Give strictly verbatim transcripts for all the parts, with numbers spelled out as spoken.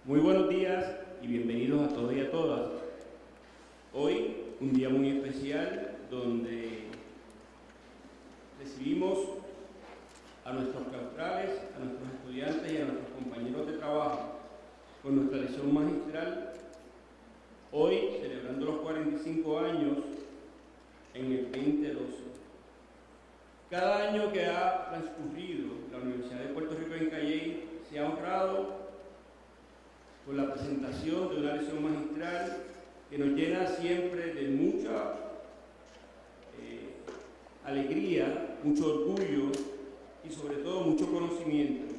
Muy buenos días y bienvenidos a todos y a todas. Hoy, un día muy especial donde recibimos a nuestros claustrales, a nuestros estudiantes y a nuestros compañeros de trabajo con nuestra lección magistral, hoy celebrando los cuarenta y cinco años en el veinte doce. Cada año que ha transcurrido, la Universidad de Puerto Rico en Cayey se ha honrado con la presentación de una lección magistral que nos llena siempre de mucha eh, alegría, mucho orgullo y sobre todo mucho conocimiento.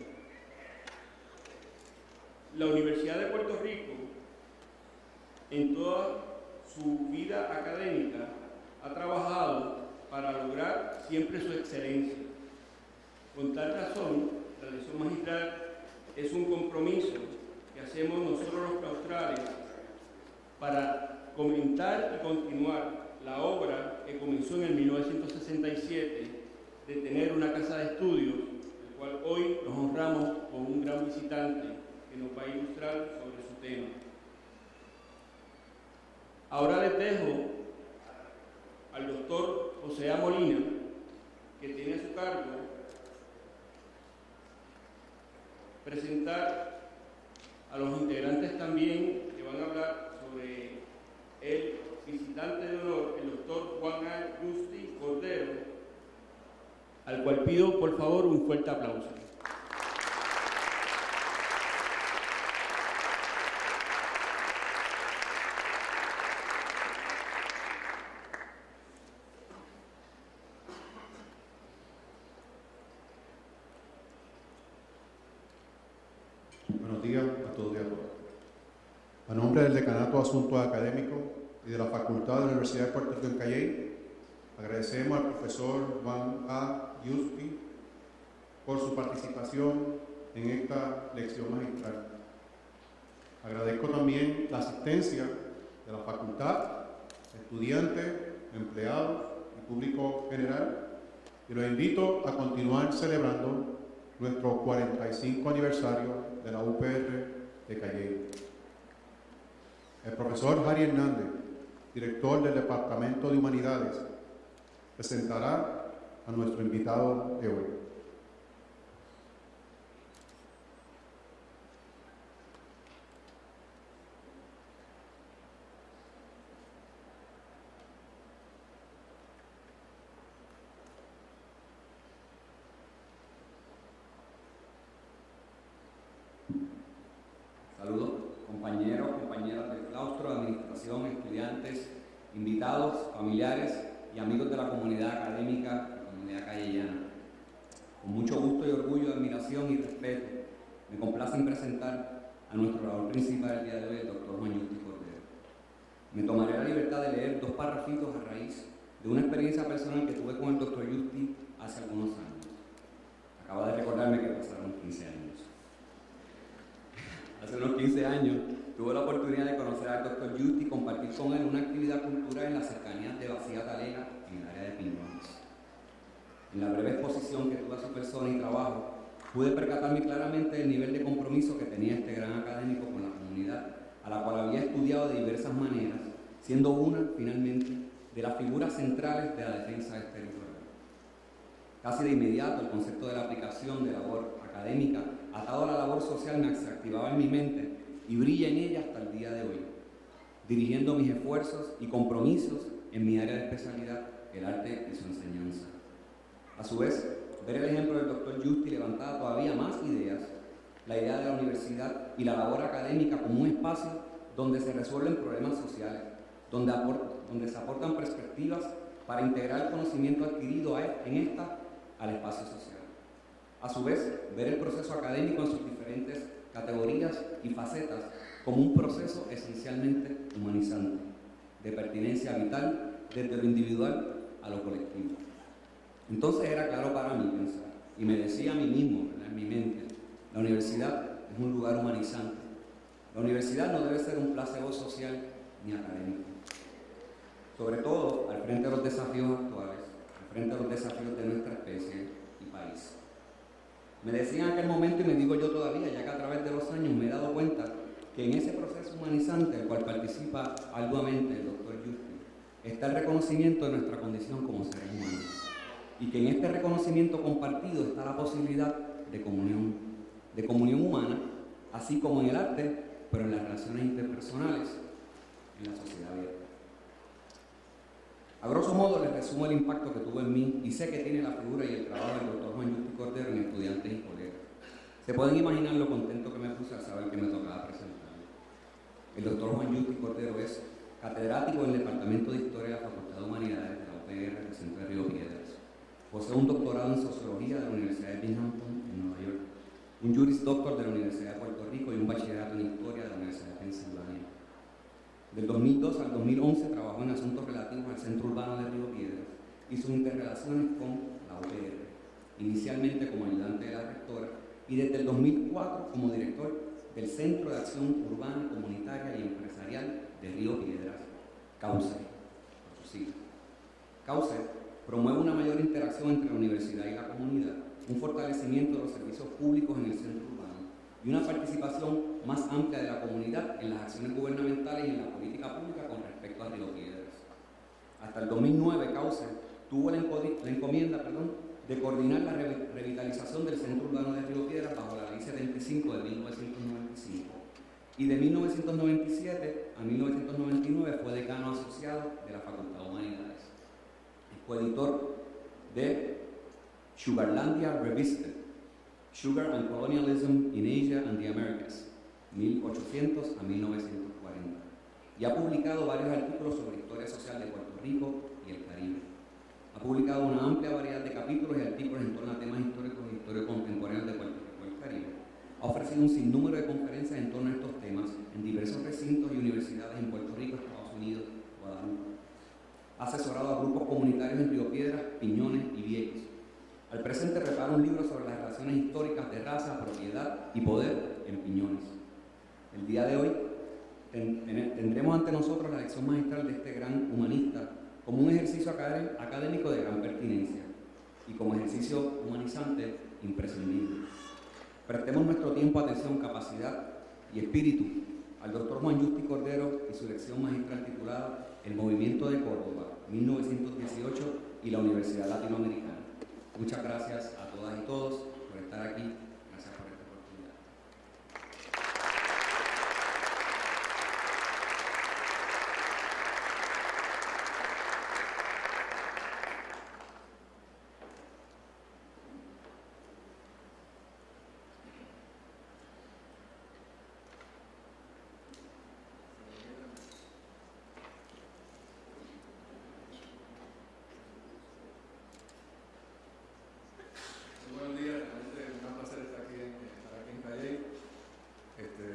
La Universidad de Puerto Rico, en toda su vida académica, ha trabajado para lograr siempre su excelencia. Con tal razón, la lección magistral es un compromiso que hacemos nosotros los claustrales para comentar y continuar la obra que comenzó en el mil novecientos sesenta y siete de tener una casa de estudios, el cual hoy nos honramos con un gran visitante que nos va a ilustrar sobre su tema. Ahora les dejo al doctor José A. Molina, que tiene a su cargo presentar a los integrantes también que van a hablar sobre el visitante de honor, el doctor Juan A. Justi Cordero, al cual pido por favor un fuerte aplauso. Buenos días a todos y a todas. A nombre del Decanato de Asuntos Académicos y de la Facultad de la Universidad de Puerto Rico en Cayey, agradecemos al profesor Juan A. Justi por su participación en esta lección magistral. Agradezco también la asistencia de la facultad, estudiantes, empleados y público general, y los invito a continuar celebrando nuestro cuarenta y cinco aniversario de la U P R de Cayey. El profesor Harry Hernández, director del Departamento de Humanidades, presentará a nuestro invitado de hoy. Saludos, compañeros, compañeras del claustro, administración, estudiantes, invitados, familiares y amigos de la comunidad académica, la comunidad cayeyana. Con mucho gusto y orgullo, admiración y respeto, me complace en presentar a nuestro orador principal del día de hoy, el doctor Juan Justi Cordero. Me tomaré la libertad de leer dos párrafitos a raíz de una experiencia personal que tuve con el doctor Justi hace algunos años. Acaba de recordarme que pasaron quince años. Hace unos quince años tuve la oportunidad de conocer al doctor Justi y compartir con él una actividad cultural en las cercanías de Bacía Talega, en el área de Piñones. En la breve exposición que tuve a su persona y trabajo, pude percatarme claramente del nivel de compromiso que tenía este gran académico con la comunidad, a la cual había estudiado de diversas maneras, siendo una, finalmente, de las figuras centrales de la defensa del territorio. Casi de inmediato, el concepto de la aplicación de labor académica atado a la labor social me activaba en mi mente y brilla en ella hasta el día de hoy, dirigiendo mis esfuerzos y compromisos en mi área de especialidad, el arte y su enseñanza. A su vez, ver el ejemplo del doctor Justi levantaba todavía más ideas, la idea de la universidad y la labor académica como un espacio donde se resuelven problemas sociales, donde, donde se aportan perspectivas para integrar el conocimiento adquirido en esta al espacio social. A su vez, ver el proceso académico en sus diferentes categorías y facetas como un proceso esencialmente humanizante, de pertinencia vital desde lo individual a lo colectivo. Entonces era claro para mí pensar, y me decía a mí mismo, en mi mente, la universidad es un lugar humanizante. La universidad no debe ser un placebo social ni académico. Sobre todo al frente de los desafíos actuales, al frente de los desafíos de nuestra especie y país. Me decía en aquel momento, y me digo yo todavía, ya que a través de los años me he dado cuenta que en ese proceso humanizante, el cual participa arduamente el doctor Justi, está el reconocimiento de nuestra condición como seres humanos, y que en este reconocimiento compartido está la posibilidad de comunión, de comunión humana, así como en el arte, pero en las relaciones interpersonales, en la sociedad abierta. A grosso modo les resumo el impacto que tuvo en mí y sé que tiene la figura y el trabajo del doctor Juan Justi Cordero en estudiantes y colegas. Se pueden imaginar lo contento que me puse al saber que me tocaba presentar. El doctor Juan Justi Cordero es catedrático en el Departamento de Historia de la Facultad de Humanidades de la U P R del Centro de Río Piedras. Posee un doctorado en Sociología de la Universidad de Binghamton en Nueva York, un Juris Doctor de la Universidad de Puerto Rico y un bachillerato en Historia de la Universidad de Pensilvania. Del dos mil dos al dos mil once trabajó en asuntos relativos al Centro Urbano de Río Piedras y sus interrelaciones con la U P R, inicialmente como ayudante de la rectora y desde el dos mil cuatro como director del Centro de Acción Urbana, Comunitaria y Empresarial de Río Piedras, CAUCE, por sus siglas. CAUCE promueve una mayor interacción entre la universidad y la comunidad, un fortalecimiento de los servicios públicos en el centro urbano y una participación más amplia de la comunidad en las acciones gubernamentales y en la política pública con respecto a Río Piedras. Hasta el dos mil nueve, CAUCE tuvo la, la encomienda perdón, de coordinar la re revitalización del centro urbano de Río Piedras bajo la Ley setenta y cinco de mil novecientos noventa y cinco. Y de mil novecientos noventa y siete a mil novecientos noventa y nueve fue decano asociado de la Facultad de Humanidades. Es coeditor de Sugarlandia Revista, Sugar and Colonialism in Asia and the Americas, mil ochocientos a mil novecientos cuarenta. Y ha publicado varios artículos sobre historia social de Puerto Rico y el Caribe. Ha publicado una amplia variedad de capítulos y artículos en torno a temas históricos y historia contemporánea de Puerto Rico y el Caribe. Ha ofrecido un sinnúmero de conferencias en torno a estos temas en diversos recintos y universidades en Puerto Rico, Estados Unidos y Guadalupe. Ha asesorado a grupos comunitarios en Río Piedras, Piñones y Vieques. Al presente prepara un libro sobre las relaciones históricas de raza, propiedad y poder en Piñones. El día de hoy ten, ten, tendremos ante nosotros la lección magistral de este gran humanista como un ejercicio académico de gran pertinencia y como ejercicio humanizante imprescindible. Prestemos nuestro tiempo, atención, capacidad y espíritu al doctor Juan Justi Cordero y su lección magistral titulada El Movimiento de Córdoba, mil novecientos dieciocho y la Universidad Latinoamericana. Muchas gracias a todas y todos por estar aquí. Gracias por esta oportunidad. Buenos días, realmente es un gran placer estar aquí en, estar aquí en Calley. Este,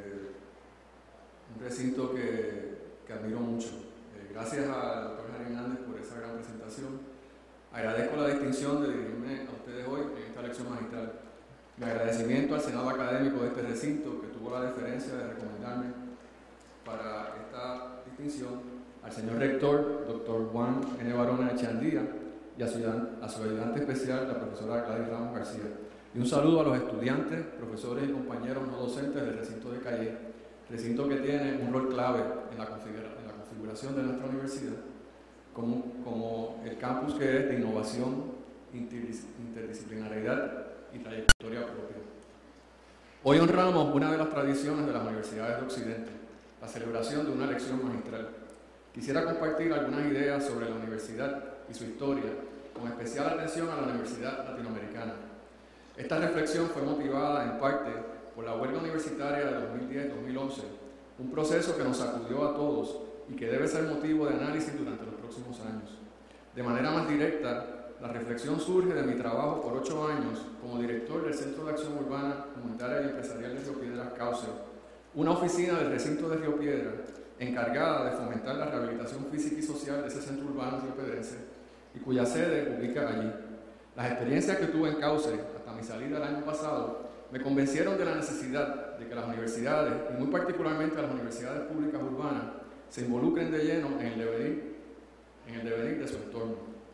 un recinto que, que admiro mucho. Eh, gracias al doctor Jari Hernández por esa gran presentación. Agradezco la distinción de dirigirme a ustedes hoy en esta lección magistral. Mi agradecimiento al Senado Académico de este recinto, que tuvo la deferencia de recomendarme para esta distinción, al señor rector, doctor Juan N. Barona Echandía, y a su, a su ayudante especial, la profesora Gladys Ramos García. Y un saludo a los estudiantes, profesores y compañeros no docentes del recinto de Calley, recinto que tiene un rol clave en la, configura, en la configuración de nuestra universidad, como, como el campus que es de innovación, interdisciplinariedad y trayectoria propia. Hoy honramos una de las tradiciones de las universidades de Occidente, la celebración de una lección magistral. Quisiera compartir algunas ideas sobre la universidad y su historia, con especial atención a la Universidad Latinoamericana. Esta reflexión fue motivada en parte por la huelga universitaria de dos mil diez dos mil once, un proceso que nos sacudió a todos y que debe ser motivo de análisis durante los próximos años. De manera más directa, la reflexión surge de mi trabajo por ocho años como director del Centro de Acción Urbana, Comunitaria y Empresarial de Río Piedras, CAUCE, una oficina del recinto de Río Piedras encargada de fomentar la rehabilitación física y social de ese centro urbano riopedrense y cuya sede ubica allí. Las experiencias que tuve en CAUCE hasta mi salida el año pasado me convencieron de la necesidad de que las universidades, y muy particularmente las universidades públicas urbanas, se involucren de lleno en el devenir, en el devenir de su entorno.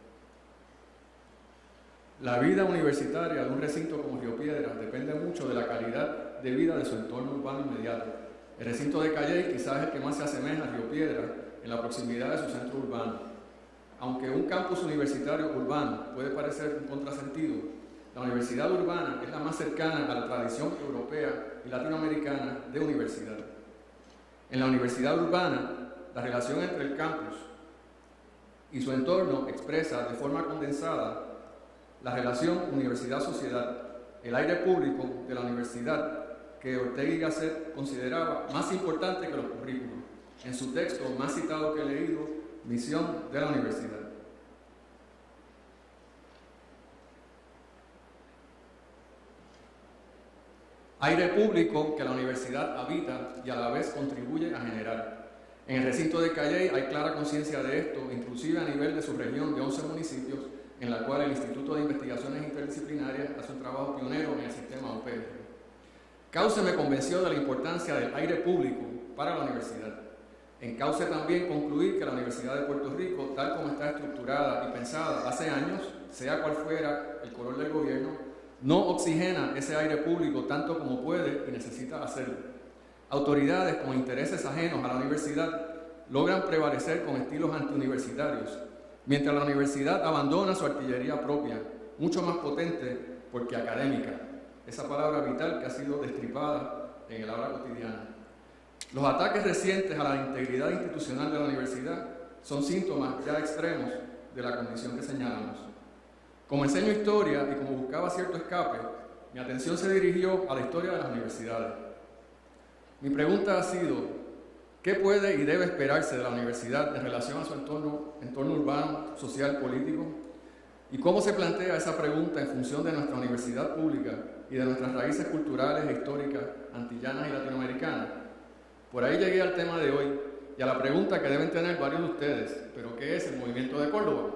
La vida universitaria de un recinto como Río Piedras depende mucho de la calidad de vida de su entorno urbano inmediato, El recinto de Calley quizás es el que más se asemeja a Río Piedra en la proximidad de su centro urbano. Aunque un campus universitario urbano puede parecer un contrasentido, la universidad urbana es la más cercana a la tradición europea y latinoamericana de universidad. En la universidad urbana, la relación entre el campus y su entorno expresa de forma condensada la relación universidad-sociedad, el aire público de la universidad que Ortega y Gasset consideraba más importante que los currículos, en su texto más citado que he leído, Misión de la Universidad. Aire público que la universidad habita y a la vez contribuye a generar. En el recinto de Calley hay clara conciencia de esto, inclusive a nivel de su región de once municipios, en la cual el Instituto de Investigaciones Interdisciplinarias hace un trabajo pionero en el sistema U P R. Cauce me convenció de la importancia del aire público para la universidad. En Cauce también concluí que la Universidad de Puerto Rico, tal como está estructurada y pensada hace años, sea cual fuera el color del gobierno, no oxigena ese aire público tanto como puede y necesita hacerlo. Autoridades con intereses ajenos a la universidad logran prevalecer con estilos antiuniversitarios, mientras la universidad abandona su artillería propia, mucho más potente porque académica, esa palabra vital que ha sido destripada en el habla cotidiana. Los ataques recientes a la integridad institucional de la universidad son síntomas ya extremos de la condición que señalamos. Como enseño historia y como buscaba cierto escape, mi atención se dirigió a la historia de las universidades. Mi pregunta ha sido, ¿qué puede y debe esperarse de la universidad en relación a su entorno, entorno urbano, social, político? ¿Y cómo se plantea esa pregunta en función de nuestra universidad pública y de nuestras raíces culturales e históricas antillanas y latinoamericanas? Por ahí llegué al tema de hoy y a la pregunta que deben tener varios de ustedes, ¿pero qué es el Movimiento de Córdoba?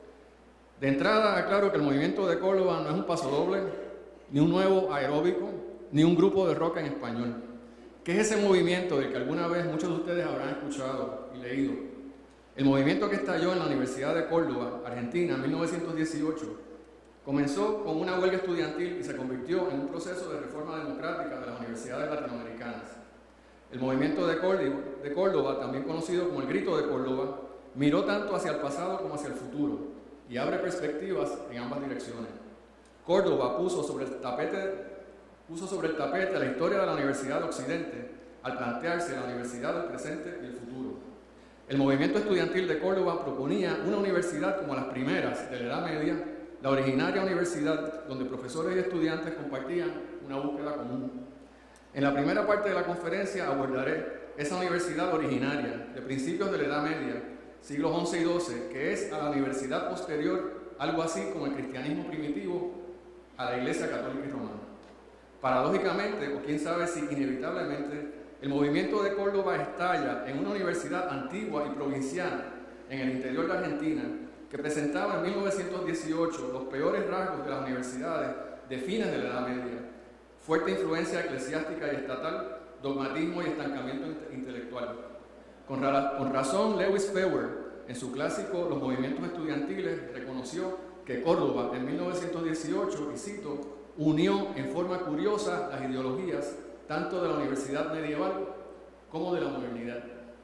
De entrada, aclaro que el Movimiento de Córdoba no es un pasodoble, ni un nuevo aeróbico, ni un grupo de rock en español. ¿Qué es ese movimiento del que alguna vez muchos de ustedes habrán escuchado y leído? El movimiento que estalló en la Universidad de Córdoba, Argentina, en mil novecientos dieciocho, comenzó con una huelga estudiantil y se convirtió en un proceso de reforma democrática de las universidades latinoamericanas. El movimiento de Córdoba, de Córdoba, también conocido como el Grito de Córdoba, miró tanto hacia el pasado como hacia el futuro y abre perspectivas en ambas direcciones. Córdoba puso sobre el tapete puso sobre el tapete la historia de la Universidad de Occidente al plantearse la universidad del presente y el futuro. El movimiento estudiantil de Córdoba proponía una universidad como las primeras de la Edad Media, la originaria universidad donde profesores y estudiantes compartían una búsqueda común. En la primera parte de la conferencia abordaré esa universidad originaria de principios de la Edad Media, siglos once y doce, que es a la universidad posterior, algo así como el cristianismo primitivo, a la Iglesia Católica y Romana. Paradójicamente, o quién sabe si inevitablemente, el movimiento de Córdoba estalla en una universidad antigua y provinciana en el interior de Argentina que presentaba en mil novecientos dieciocho los peores rasgos de las universidades de fines de la Edad Media: fuerte influencia eclesiástica y estatal, dogmatismo y estancamiento intelectual. Con, ra con razón, Lewis Feuer, en su clásico Los movimientos estudiantiles, reconoció que Córdoba en mil novecientos dieciocho, y cito, unió en forma curiosa las ideologías tanto de la universidad medieval como de la modernidad.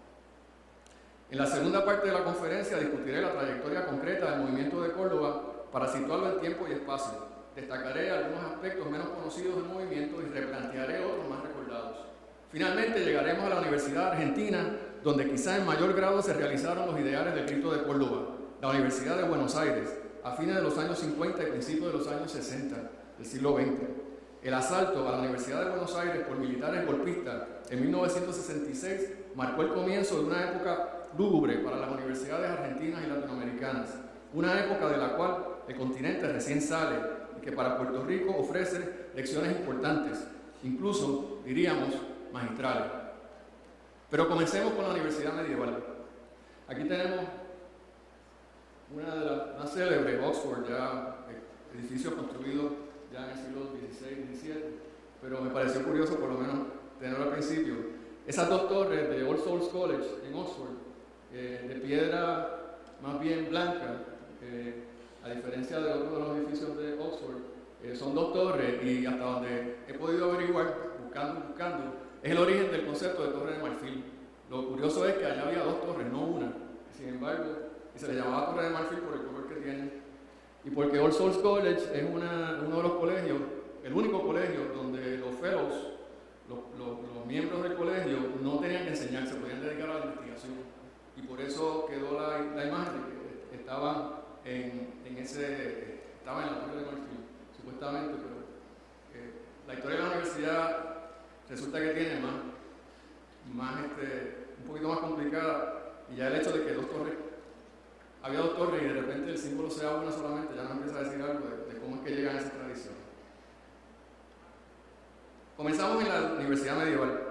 En la segunda parte de la conferencia discutiré la trayectoria concreta del movimiento de Córdoba para situarlo en tiempo y espacio. Destacaré algunos aspectos menos conocidos del movimiento y replantearé otros más recordados. Finalmente llegaremos a la Universidad Argentina, donde quizá en mayor grado se realizaron los ideales del Grito de Córdoba, la Universidad de Buenos Aires, a fines de los años cincuenta y principios de los años sesenta del siglo veinte. El asalto a la Universidad de Buenos Aires por militares golpistas en mil novecientos sesenta y seis marcó el comienzo de una época lúgubre para las universidades argentinas y latinoamericanas, una época de la cual el continente recién sale y que para Puerto Rico ofrece lecciones importantes, incluso, diríamos, magistrales. Pero comencemos con la Universidad Medieval. Aquí tenemos una de las más célebres, Oxford, ya edificio construido ya en el siglo dieciséis diecisiete, pero me pareció curioso por lo menos tenerlo al principio. Esas dos torres de All Souls College en Oxford, eh, de piedra más bien blanca, eh, a diferencia de otros de los edificios de Oxford, eh, son dos torres y hasta donde he podido averiguar, buscando, buscando, es el origen del concepto de Torre de Marfil. Lo curioso es que allá había dos torres, no una. Sin embargo, y se le llamaba Torre de Marfil por el color que tiene. Y porque All Souls College es una, uno de los colegios, el único colegio donde los fellows, los, los, los miembros del colegio, no tenían que enseñar, se podían dedicar a la investigación. Y por eso quedó la, la imagen de que estaban en, en ese, estaban en la Torre de Marfil, supuestamente, pero eh, la historia de la universidad resulta que tiene más, más este, un poquito más complicada, y ya el hecho de que dos torres, había dos torres y de repente el símbolo sea una solamente, ya nos empieza a decir algo de, de cómo es que llegan a esa tradición. Comenzamos en la universidad medieval.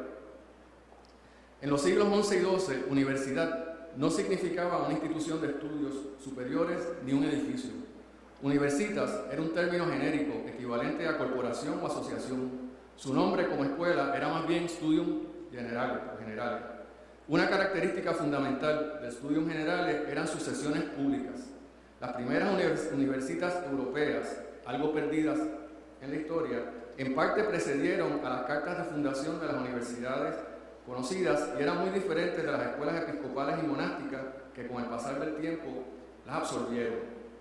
En los siglos once y doce, universidad no significaba una institución de estudios superiores ni un edificio. Universitas era un término genérico equivalente a corporación o asociación. Su nombre como escuela era más bien studium generale o generale. Una característica fundamental del Studium Generale eran sus sesiones públicas. Las primeras univers universitas europeas, algo perdidas en la historia, en parte precedieron a las cartas de fundación de las universidades conocidas y eran muy diferentes de las escuelas episcopales y monásticas que con el pasar del tiempo las absorbieron.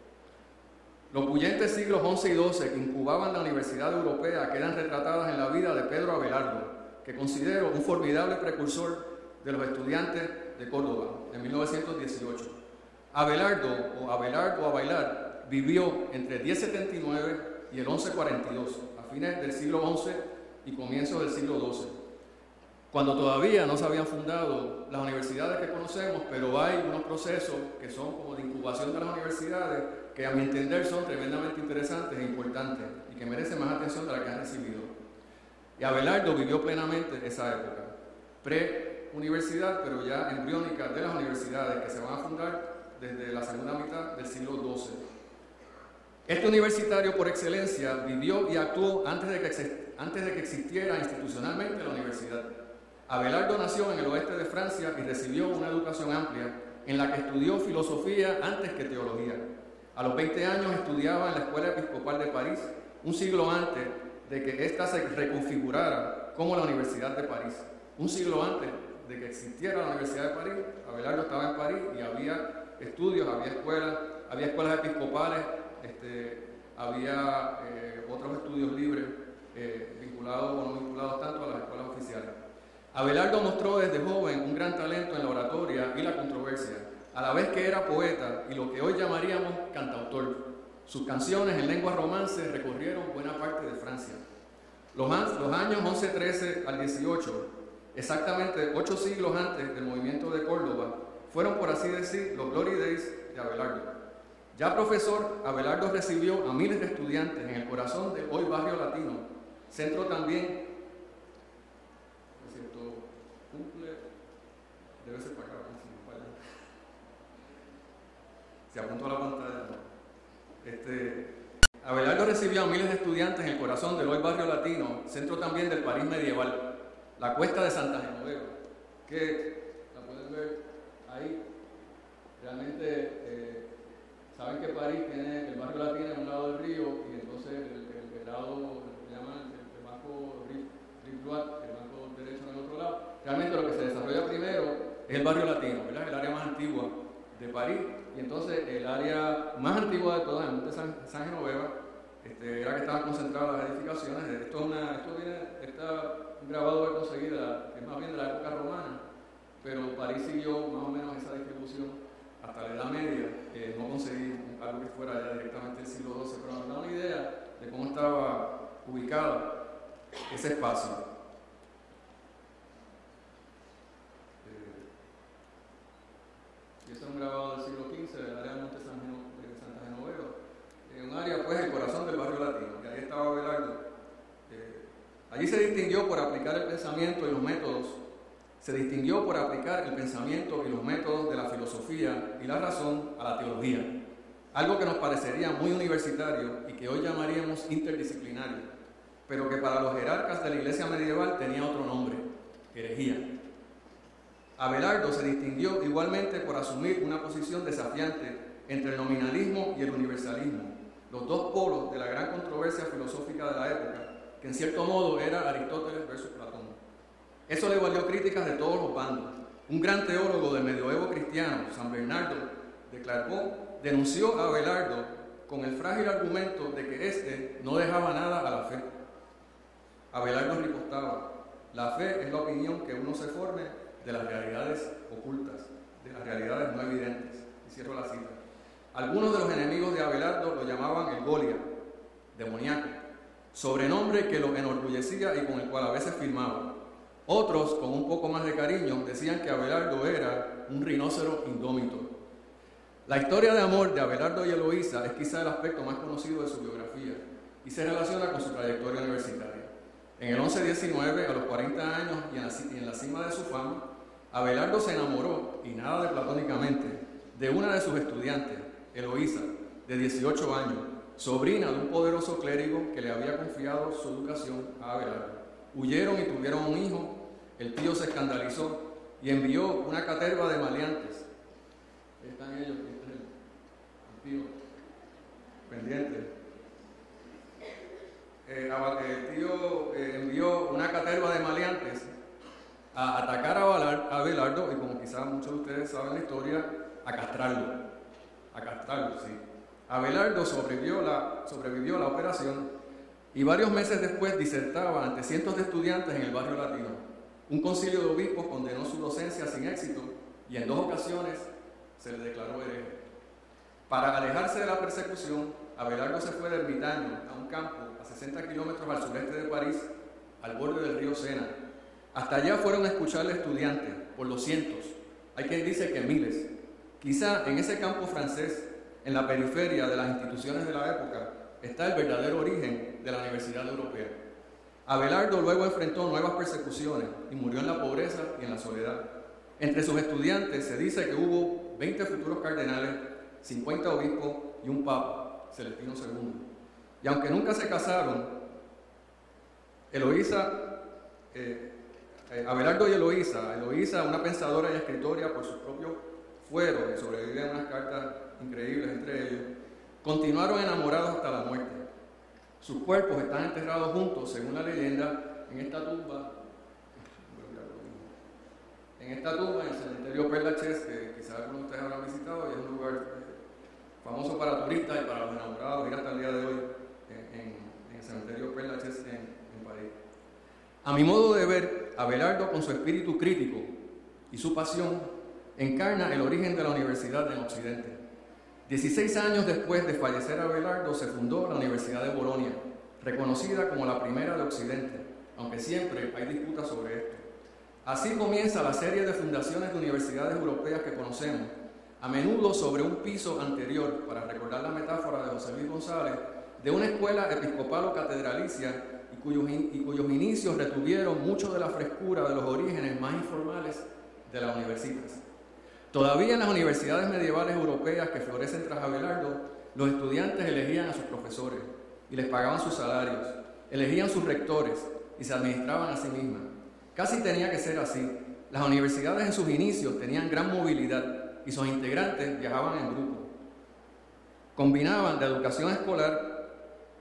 Los bullentes siglos once y doce que incubaban la Universidad Europea quedan retratadas en la vida de Pedro Abelardo, que considero un formidable precursor de los estudiantes de Córdoba en mil novecientos dieciocho. Abelardo, o Abelard o Abailar, vivió entre el diez setenta y nueve y el once cuarenta y dos, a fines del siglo once y comienzos del siglo doce, cuando todavía no se habían fundado las universidades que conocemos, pero hay unos procesos que son como de incubación de las universidades que a mi entender son tremendamente interesantes e importantes y que merecen más atención de la que han recibido. Y Abelardo vivió plenamente esa época, pre-universidad, pero ya embriónica de las universidades que se van a fundar desde la segunda mitad del siglo doce. Este universitario por excelencia vivió y actuó antes de que, antes de que existiera institucionalmente la universidad. Abelardo nació en el oeste de Francia y recibió una educación amplia en la que estudió filosofía antes que teología. A los veinte años estudiaba en la Escuela Episcopal de París, un siglo antes de que ésta se reconfigurara como la Universidad de París. Un siglo antes de que existiera la Universidad de París, Abelardo estaba en París y había estudios, había escuelas, había escuelas episcopales, este, había eh, otros estudios libres eh, vinculados o no vinculados tanto a las escuelas oficiales. Abelardo mostró desde joven un gran talento en la oratoria y la controversia, a la vez que era poeta y lo que hoy llamaríamos cantautor. Sus canciones en lengua romance recorrieron buena parte de Francia. Los, los años once trece al dieciocho, exactamente ocho siglos antes del movimiento de Córdoba, fueron, por así decir, los glory days de Abelardo. Ya profesor, Abelardo recibió a miles de estudiantes en el corazón del hoy barrio latino, centro también, es cierto, cumple, debe ser para acá, si no falla. Se apuntó a la pantalla. Este, Abelardo recibió a miles de estudiantes en el corazón del hoy barrio latino, centro también del París medieval, la cuesta de Santa Genoveva, que la pueden ver ahí. Realmente eh, saben que París tiene el barrio latino en un lado del río y entonces el, el, el lado, se llama el, el banco Rive-Droit, el banco derecho en el otro lado. Realmente lo que se desarrolla primero es el barrio latino, ¿verdad? El área más antigua de París, y entonces el área más antigua de todas, el Monte San, San Genoveva, este, era que estaban concentradas las edificaciones. Esto, es una, esto viene, está grabado de conseguir, que es más bien de la época romana, pero París siguió más o menos esa distribución hasta la Edad Media. Eh, no conseguí algo que fuera ya directamente del siglo doce, pero nos da una idea de cómo estaba ubicado ese espacio. Y este es un grabado del siglo quince del área del Monte San Geno, de Santa Genoveva, en un área, pues, el corazón del barrio latino, y ahí estaba Abelardo. Eh, allí se distinguió por aplicar el pensamiento y los métodos, se distinguió por aplicar el pensamiento y los métodos de la filosofía y la razón a la teología, algo que nos parecería muy universitario y que hoy llamaríamos interdisciplinario, pero que para los jerarcas de la iglesia medieval tenía otro nombre: herejía. Abelardo se distinguió igualmente por asumir una posición desafiante entre el nominalismo y el universalismo, los dos polos de la gran controversia filosófica de la época, que en cierto modo era Aristóteles versus Platón. Eso le valió críticas de todos los bandos. Un gran teólogo del medioevo cristiano, San Bernardo de Clairvaux, denunció a Abelardo con el frágil argumento de que éste no dejaba nada a la fe. Abelardo ripostaba: la fe es la opinión que uno se forme de las realidades ocultas, de las realidades no evidentes. Y cierro la cita. Algunos de los enemigos de Abelardo lo llamaban el Golia, demoníaco, sobrenombre que lo enorgullecía y con el cual a veces firmaba. Otros, con un poco más de cariño, decían que Abelardo era un rinoceronte indómito. La historia de amor de Abelardo y Eloísa es quizá el aspecto más conocido de su biografía y se relaciona con su trayectoria universitaria. En el once diecinueve, a los cuarenta años y en, la, y en la cima de su fama, Abelardo se enamoró, y nada de platónicamente, de una de sus estudiantes, Eloísa, de dieciocho años, sobrina de un poderoso clérigo que le había confiado su educación a Abelardo. Huyeron y tuvieron un hijo. El tío se escandalizó y envió una caterva de maleantes. Ahí están ellos, el tío pendiente. Eh, el tío eh, envió una caterva de maleantes a atacar a Abelardo y, como quizás muchos de ustedes saben la historia, a castrarlo. A castrarlo, sí. Abelardo sobrevivió la, sobrevivió la operación y varios meses después disertaba ante cientos de estudiantes en el barrio latino. Un concilio de obispos condenó su docencia sin éxito y en dos ocasiones se le declaró hereje. Para alejarse de la persecución, Abelardo se fue de ermitaño a un campo a sesenta kilómetros al sureste de París, al borde del río Sena. Hasta allá fueron a escucharle estudiantes, por los cientos. Hay quien dice que miles. Quizá en ese campo francés, en la periferia de las instituciones de la época, está el verdadero origen de la Universidad Europea. Abelardo luego enfrentó nuevas persecuciones y murió en la pobreza y en la soledad. Entre sus estudiantes se dice que hubo veinte futuros cardenales, cincuenta obispos y un papa, Celestino segundo. Y aunque nunca se casaron, Eloísa, eh, eh, Abelardo y Eloísa, Eloísa, una pensadora y escritora por sus propios fueros, y sobrevive en unas cartas increíbles entre ellos, continuaron enamorados hasta la muerte. Sus cuerpos están enterrados juntos, según la leyenda, en esta tumba, en esta tumba, en el cementerio Père Lachaise, que quizás algunos de ustedes habrán visitado, y es un lugar eh, famoso para turistas y para los enamorados, ir hasta el día de hoy en, en, en el cementerio Père Lachaise en, en París. A mi modo de ver, Abelardo, con su espíritu crítico y su pasión, encarna el origen de la universidad en Occidente. Dieciséis años después de fallecer Abelardo, se fundó la Universidad de Bolonia, reconocida como la primera de Occidente, aunque siempre hay disputas sobre esto. Así comienza la serie de fundaciones de universidades europeas que conocemos, a menudo sobre un piso anterior, para recordar la metáfora de José Luis González, de una escuela episcopal o catedralicia y cuyos, y cuyos inicios retuvieron mucho de la frescura de los orígenes más informales de las universitas. Todavía en las universidades medievales europeas que florecen tras Abelardo, los estudiantes elegían a sus profesores y les pagaban sus salarios, elegían sus rectores y se administraban a sí mismas. Casi tenía que ser así. Las universidades en sus inicios tenían gran movilidad y sus integrantes viajaban en grupo. Combinaban de educación escolar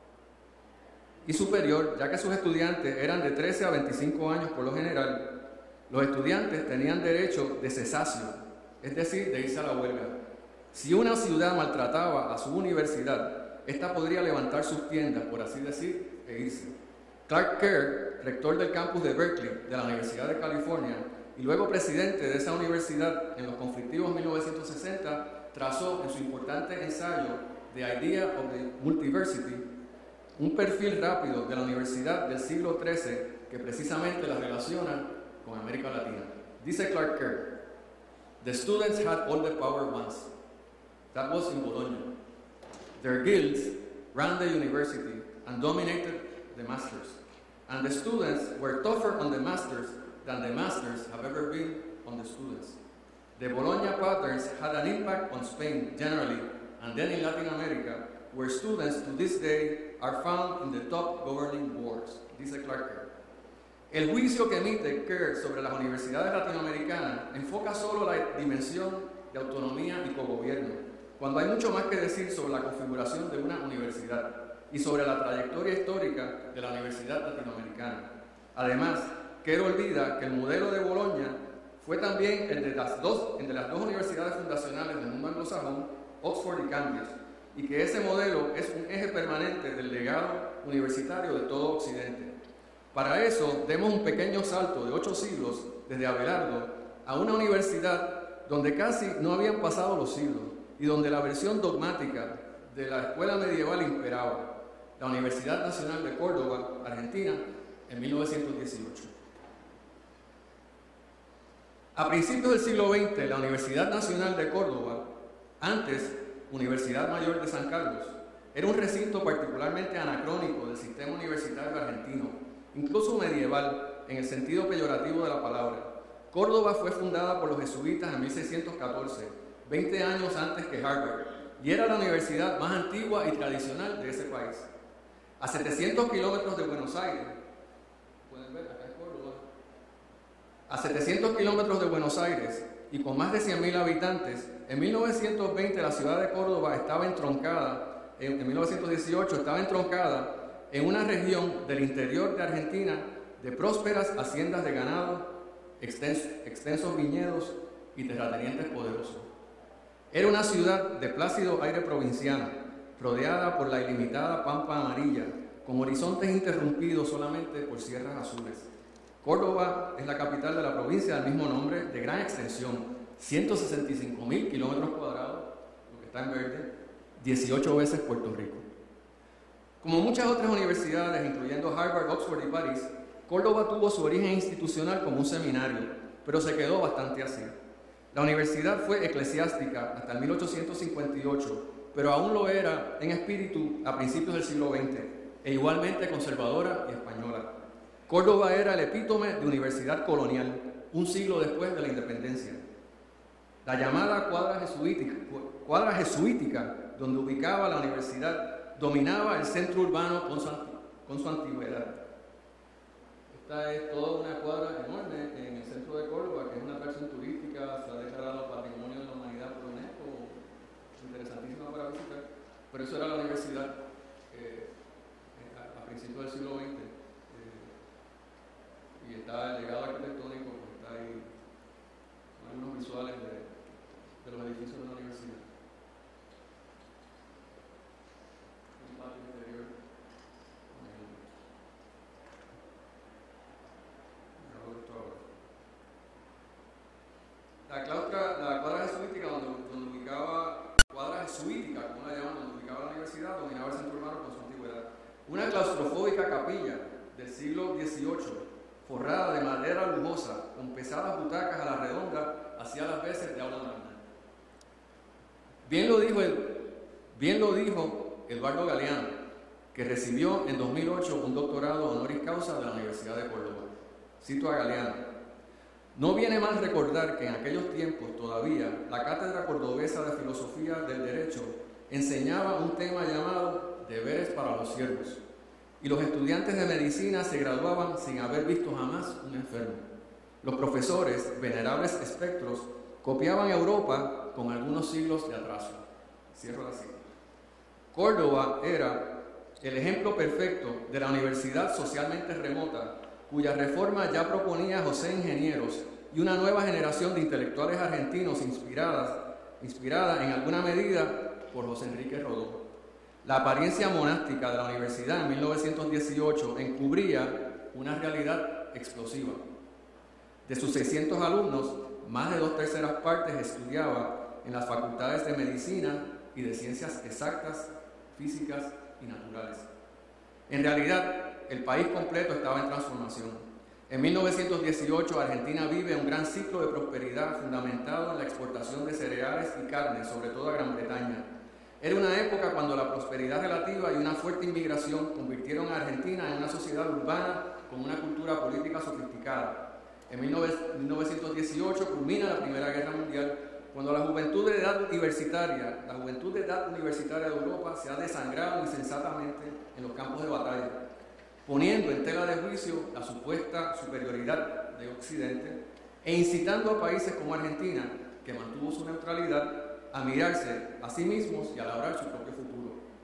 y superior, ya que sus estudiantes eran de trece a veinticinco años por lo general. Los estudiantes tenían derecho de cesacio, es decir, de irse a la huelga. Si una ciudad maltrataba a su universidad, ésta podría levantar sus tiendas, por así decir, e irse. Clark Kerr, rector del campus de Berkeley de la Universidad de California y luego presidente de esa universidad en los conflictivos mil novecientos sesenta, trazó en su importante ensayo The Idea of the Multiversity un perfil rápido de la universidad del siglo trece que precisamente la relaciona con América Latina. Dice Clark Kerr: "The students had all the power once. That was in Bologna. Their guilds ran the university and dominated the masters. And the students were tougher on the masters than the masters have ever been on the students. The Bologna patterns had an impact on Spain generally, and then in Latin America, where students to this day are found in the top governing boards." Dice Clark Kerr. El juicio que emite Kerr sobre las universidades latinoamericanas enfoca solo la dimensión de autonomía y cogobierno, cuando hay mucho más que decir sobre la configuración de una universidad. y sobre la trayectoria histórica de la Universidad Latinoamericana. Además, Quero olvida que el modelo de Bolonia fue también el de las dos, el de las dos universidades fundacionales del mundo anglosajón, Oxford y Cambridge, y que ese modelo es un eje permanente del legado universitario de todo Occidente. Para eso, demos un pequeño salto de ocho siglos desde Abelardo a una universidad donde casi no habían pasado los siglos y donde la versión dogmática de la escuela medieval imperaba, la Universidad Nacional de Córdoba, Argentina, en mil novecientos dieciocho. A principios del siglo veinte, la Universidad Nacional de Córdoba, antes Universidad Mayor de San Carlos, era un recinto particularmente anacrónico del sistema universitario argentino, incluso medieval, en el sentido peyorativo de la palabra. Córdoba fue fundada por los jesuitas en mil seiscientos catorce, veinte años antes que Harvard, y era la universidad más antigua y tradicional de ese país. A setecientos kilómetros de Buenos Aires, pueden ver, acá es Córdoba, a setecientos kilómetros de Buenos Aires y con más de cien mil habitantes, en mil novecientos veinte la ciudad de Córdoba estaba entroncada, en, en mil novecientos dieciocho estaba entroncada en una región del interior de Argentina de prósperas haciendas de ganado, extensos, extensos viñedos y terratenientes poderosos. Era una ciudad de plácido aire provinciano, rodeada por la ilimitada pampa amarilla, con horizontes interrumpidos solamente por sierras azules. Córdoba es la capital de la provincia del mismo nombre, de gran extensión, ciento sesenta y cinco mil kilómetros cuadrados, lo que está en verde, dieciocho veces Puerto Rico. Como muchas otras universidades, incluyendo Harvard, Oxford y París, Córdoba tuvo su origen institucional como un seminario, pero se quedó bastante así. La universidad fue eclesiástica hasta el mil ochocientos cincuenta y ocho, pero aún lo era en espíritu a principios del siglo veinte, e igualmente conservadora y española. Córdoba era el epítome de universidad colonial, un siglo después de la independencia. La llamada cuadra jesuítica, cuadra jesuítica donde ubicaba la universidad, dominaba el centro urbano con su, con su antigüedad. Esta es toda una cuadra enorme en el centro de Córdoba, que es una atracción turística, se ha declarado Patrimonio de la Humanidad por UNESCO, interesantísima para visitar, pero eso era la universidad eh, a, a principios del siglo veinte. Y está el legado arquitectónico, pues está ahí algunos visuales de, de los edificios de la universidad. Un patio interior con el, la claustra, la cuadra jesuítica donde, donde ubicaba, cuadra jesuítica, como la llaman, donde ubicaba la universidad, dominaba el centro urbano con su antigüedad. Una claustrofóbica capilla del siglo dieciocho, forrada de madera lujosa, con pesadas butacas a la redonda, hacía las veces de aula magna. Bien lo dijo, el, bien lo dijo Eduardo Galeano, que recibió en dos mil ocho un doctorado honoris causa de la Universidad de Córdoba. Cito a Galeano: no viene mal recordar que en aquellos tiempos todavía la Cátedra Cordobesa de Filosofía del Derecho enseñaba un tema llamado deberes para los siervos, y los estudiantes de medicina se graduaban sin haber visto jamás un enfermo. Los profesores, venerables espectros, copiaban Europa con algunos siglos de atraso. Cierro la cita. Córdoba era el ejemplo perfecto de la universidad socialmente remota, cuya reforma ya proponía José Ingenieros y una nueva generación de intelectuales argentinos inspiradas, inspirada en alguna medida por José Enrique Rodó. La apariencia monástica de la universidad en mil novecientos dieciocho encubría una realidad explosiva. De sus seiscientos alumnos, más de dos terceras partes estudiaba en las facultades de medicina y de ciencias exactas, físicas y naturales. En realidad, el país completo estaba en transformación. En mil novecientos dieciocho, Argentina vive un gran ciclo de prosperidad fundamentado en la exportación de cereales y carne, sobre todo a Gran Bretaña. Era una época cuando la prosperidad relativa y una fuerte inmigración convirtieron a Argentina en una sociedad urbana con una cultura política sofisticada. En mil novecientos dieciocho culmina la Primera Guerra Mundial, cuando la juventud de edad universitaria, la juventud de edad universitaria de Europa se ha desangrado insensatamente en los campos de batalla, poniendo en tela de juicio la supuesta superioridad de Occidente e incitando a países como Argentina, que mantuvo su neutralidad, a mirarse a sí mismos y a labrar su propio futuro.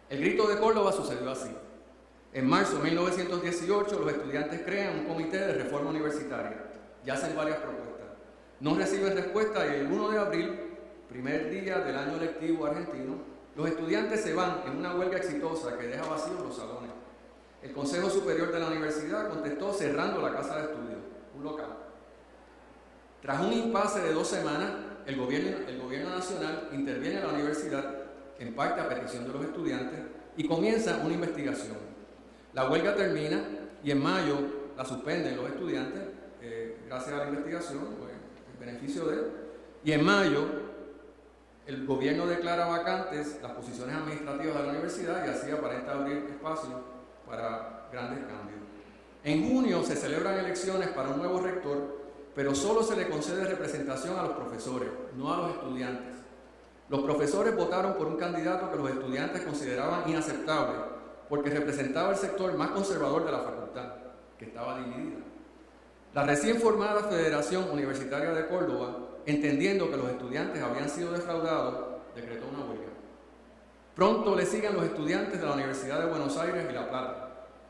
El Grito de Córdoba sucedió así. En marzo de mil novecientos dieciocho, los estudiantes crean un comité de reforma universitaria y hacen varias propuestas. No reciben respuesta y el primero de abril, primer día del año lectivo argentino, los estudiantes se van en una huelga exitosa que deja vacíos los salones. El Consejo Superior de la Universidad contestó cerrando la casa de estudio, un local. Tras un impasse de dos semanas, el gobierno, el gobierno nacional interviene en la universidad, en parte a petición de los estudiantes, y comienza una investigación. La huelga termina y en mayo la suspenden los estudiantes, eh, gracias a la investigación, pues, el beneficio de él, y en mayo el gobierno declara vacantes las posiciones administrativas de la universidad y así aparenta abrir espacio para grandes cambios. En junio se celebran elecciones para un nuevo rector, pero solo se le concede representación a los profesores, no a los estudiantes. Los profesores votaron por un candidato que los estudiantes consideraban inaceptable porque representaba el sector más conservador de la facultad, que estaba dividida. La recién formada Federación Universitaria de Córdoba, entendiendo que los estudiantes habían sido defraudados, decretó una huelga. Pronto le siguen los estudiantes de la Universidad de Buenos Aires y La Plata.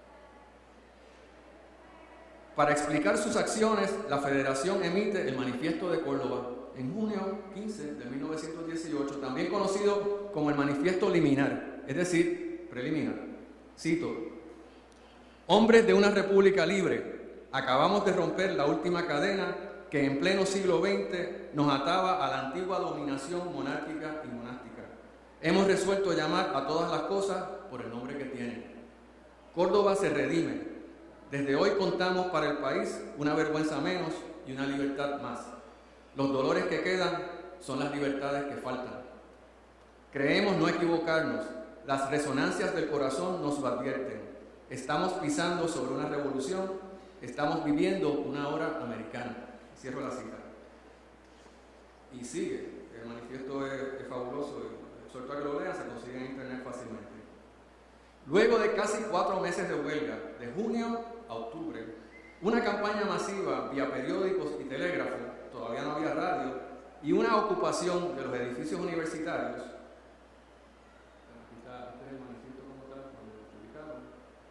Para explicar sus acciones, la Federación emite el Manifiesto de Córdoba en junio quince de mil novecientos dieciocho, también conocido como el Manifiesto Liminar, es decir, preliminar. Cito: hombres de una república libre, acabamos de romper la última cadena que en pleno siglo veinte nos ataba a la antigua dominación monárquica y monástica. Hemos resuelto llamar a todas las cosas por el nombre que tienen. Córdoba se redime. Desde hoy contamos para el país una vergüenza menos y una libertad más. Los dolores que quedan son las libertades que faltan. Creemos no equivocarnos. Las resonancias del corazón nos lo advierten. Estamos pisando sobre una revolución. Estamos viviendo una hora americana. Cierro la cita. Y sigue. El manifiesto es, es fabuloso. Suelto a que lo lean, se consigue en internet fácilmente. Luego de casi cuatro meses de huelga, de junio a octubre, una campaña masiva vía periódicos y telégrafo, todavía no había radio, y una ocupación de los edificios universitarios. Aquí está, este es el manifiesto como tal, cuando lo publicaron.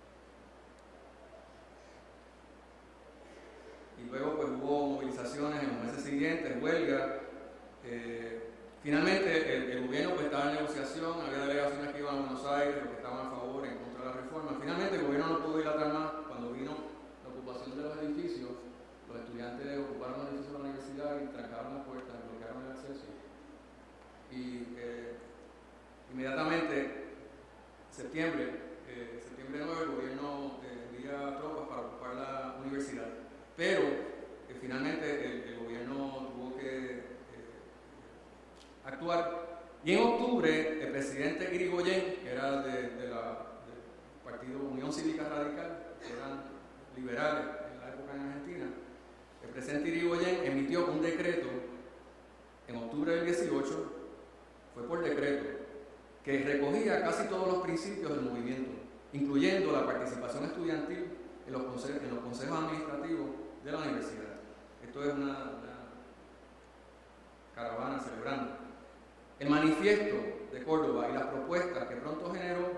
Y luego pues hubo movilizaciones en los meses siguientes, huelga. Eh, finalmente el, el gobierno pues estaba en negociación, había delegaciones que iban a Buenos Aires, los que estaban a favor, en contra de la reforma. Finalmente el gobierno no pudo dilatar más. Cuando vino la ocupación de los edificios, los estudiantes ocuparon los edificios de la universidad y trancaron las puertas, bloquearon el acceso. Y eh, inmediatamente, septiembre, eh, septiembre nueve, el gobierno eh, envía tropas para ocupar la universidad. Pero eh, finalmente el, el gobierno tuvo que eh, actuar. Y en octubre, el presidente Irigoyen, que era de, de la, del partido Unión Cívica Radical, que eran liberales en la época en Argentina, el presidente Irigoyen emitió un decreto en octubre del dieciocho, fue por decreto, que recogía casi todos los principios del movimiento, incluyendo la participación estudiantil en los consejos, en los consejos administrativos de la universidad. Esto es una, una caravana celebrando. El manifiesto de Córdoba y las propuestas que pronto generó,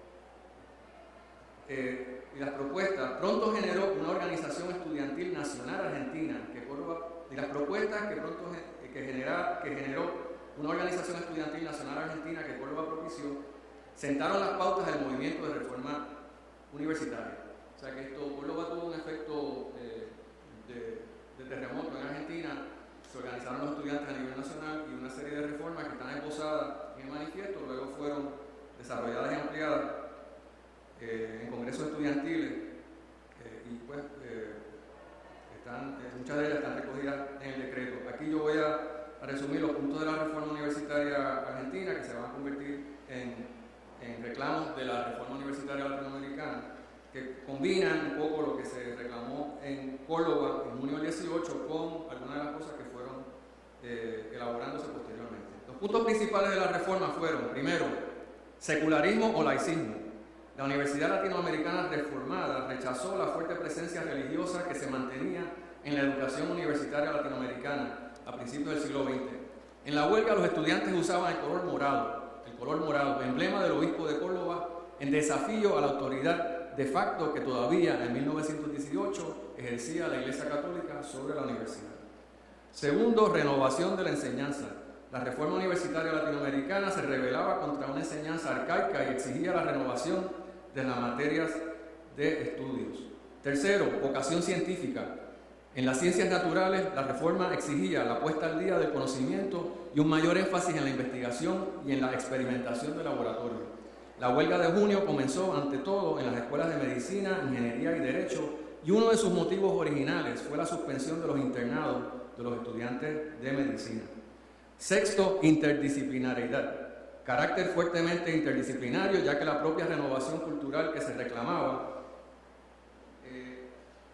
eh, y las propuestas pronto generó una organización estudiantil nacional argentina, que Córdoba, y las propuestas que pronto que, genera, que generó una organización estudiantil nacional argentina que Córdoba propició, sentaron las pautas del movimiento de reforma universitaria. O sea que esto, Córdoba tuvo un efecto eh, de, de terremoto en Argentina. Se organizaron los estudiantes a nivel nacional y una serie de reformas que están esbozadas en el manifiesto luego fueron desarrolladas y ampliadas eh, en congresos estudiantiles eh, y pues eh, están, eh, muchas de ellas están recogidas en el decreto. Aquí yo voy a, a resumir los puntos de la reforma universitaria argentina que se van a convertir en, en reclamos de la reforma universitaria latinoamericana, que combinan un poco lo que se reclamó en Córdoba en junio del dieciocho con algunas de las cosas que fueron eh, elaborándose posteriormente. Los puntos principales de la reforma fueron, primero, secularismo o laicismo. La Universidad Latinoamericana Reformada rechazó la fuerte presencia religiosa que se mantenía en la educación universitaria latinoamericana a principios del siglo veinte. En la huelga los estudiantes usaban el color morado el color morado, emblema del obispo de Córdoba, en desafío a la autoridad de facto que todavía en mil novecientos dieciocho ejercía la Iglesia Católica sobre la universidad. Segundo, renovación de la enseñanza. La reforma universitaria latinoamericana se rebelaba contra una enseñanza arcaica y exigía la renovación de las materias de estudios. Tercero, vocación científica. En las ciencias naturales, la reforma exigía la puesta al día del conocimiento y un mayor énfasis en la investigación y en la experimentación de laboratorio. La huelga de junio comenzó ante todo en las escuelas de medicina, ingeniería y derecho, y uno de sus motivos originales fue la suspensión de los internados de los estudiantes de medicina. Sexto, interdisciplinariedad. Carácter fuertemente interdisciplinario, ya que la propia renovación cultural que se reclamaba eh,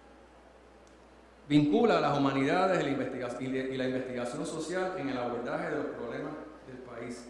vincula a las humanidades y la, investigación, y la investigación social en el abordaje de los problemas del país.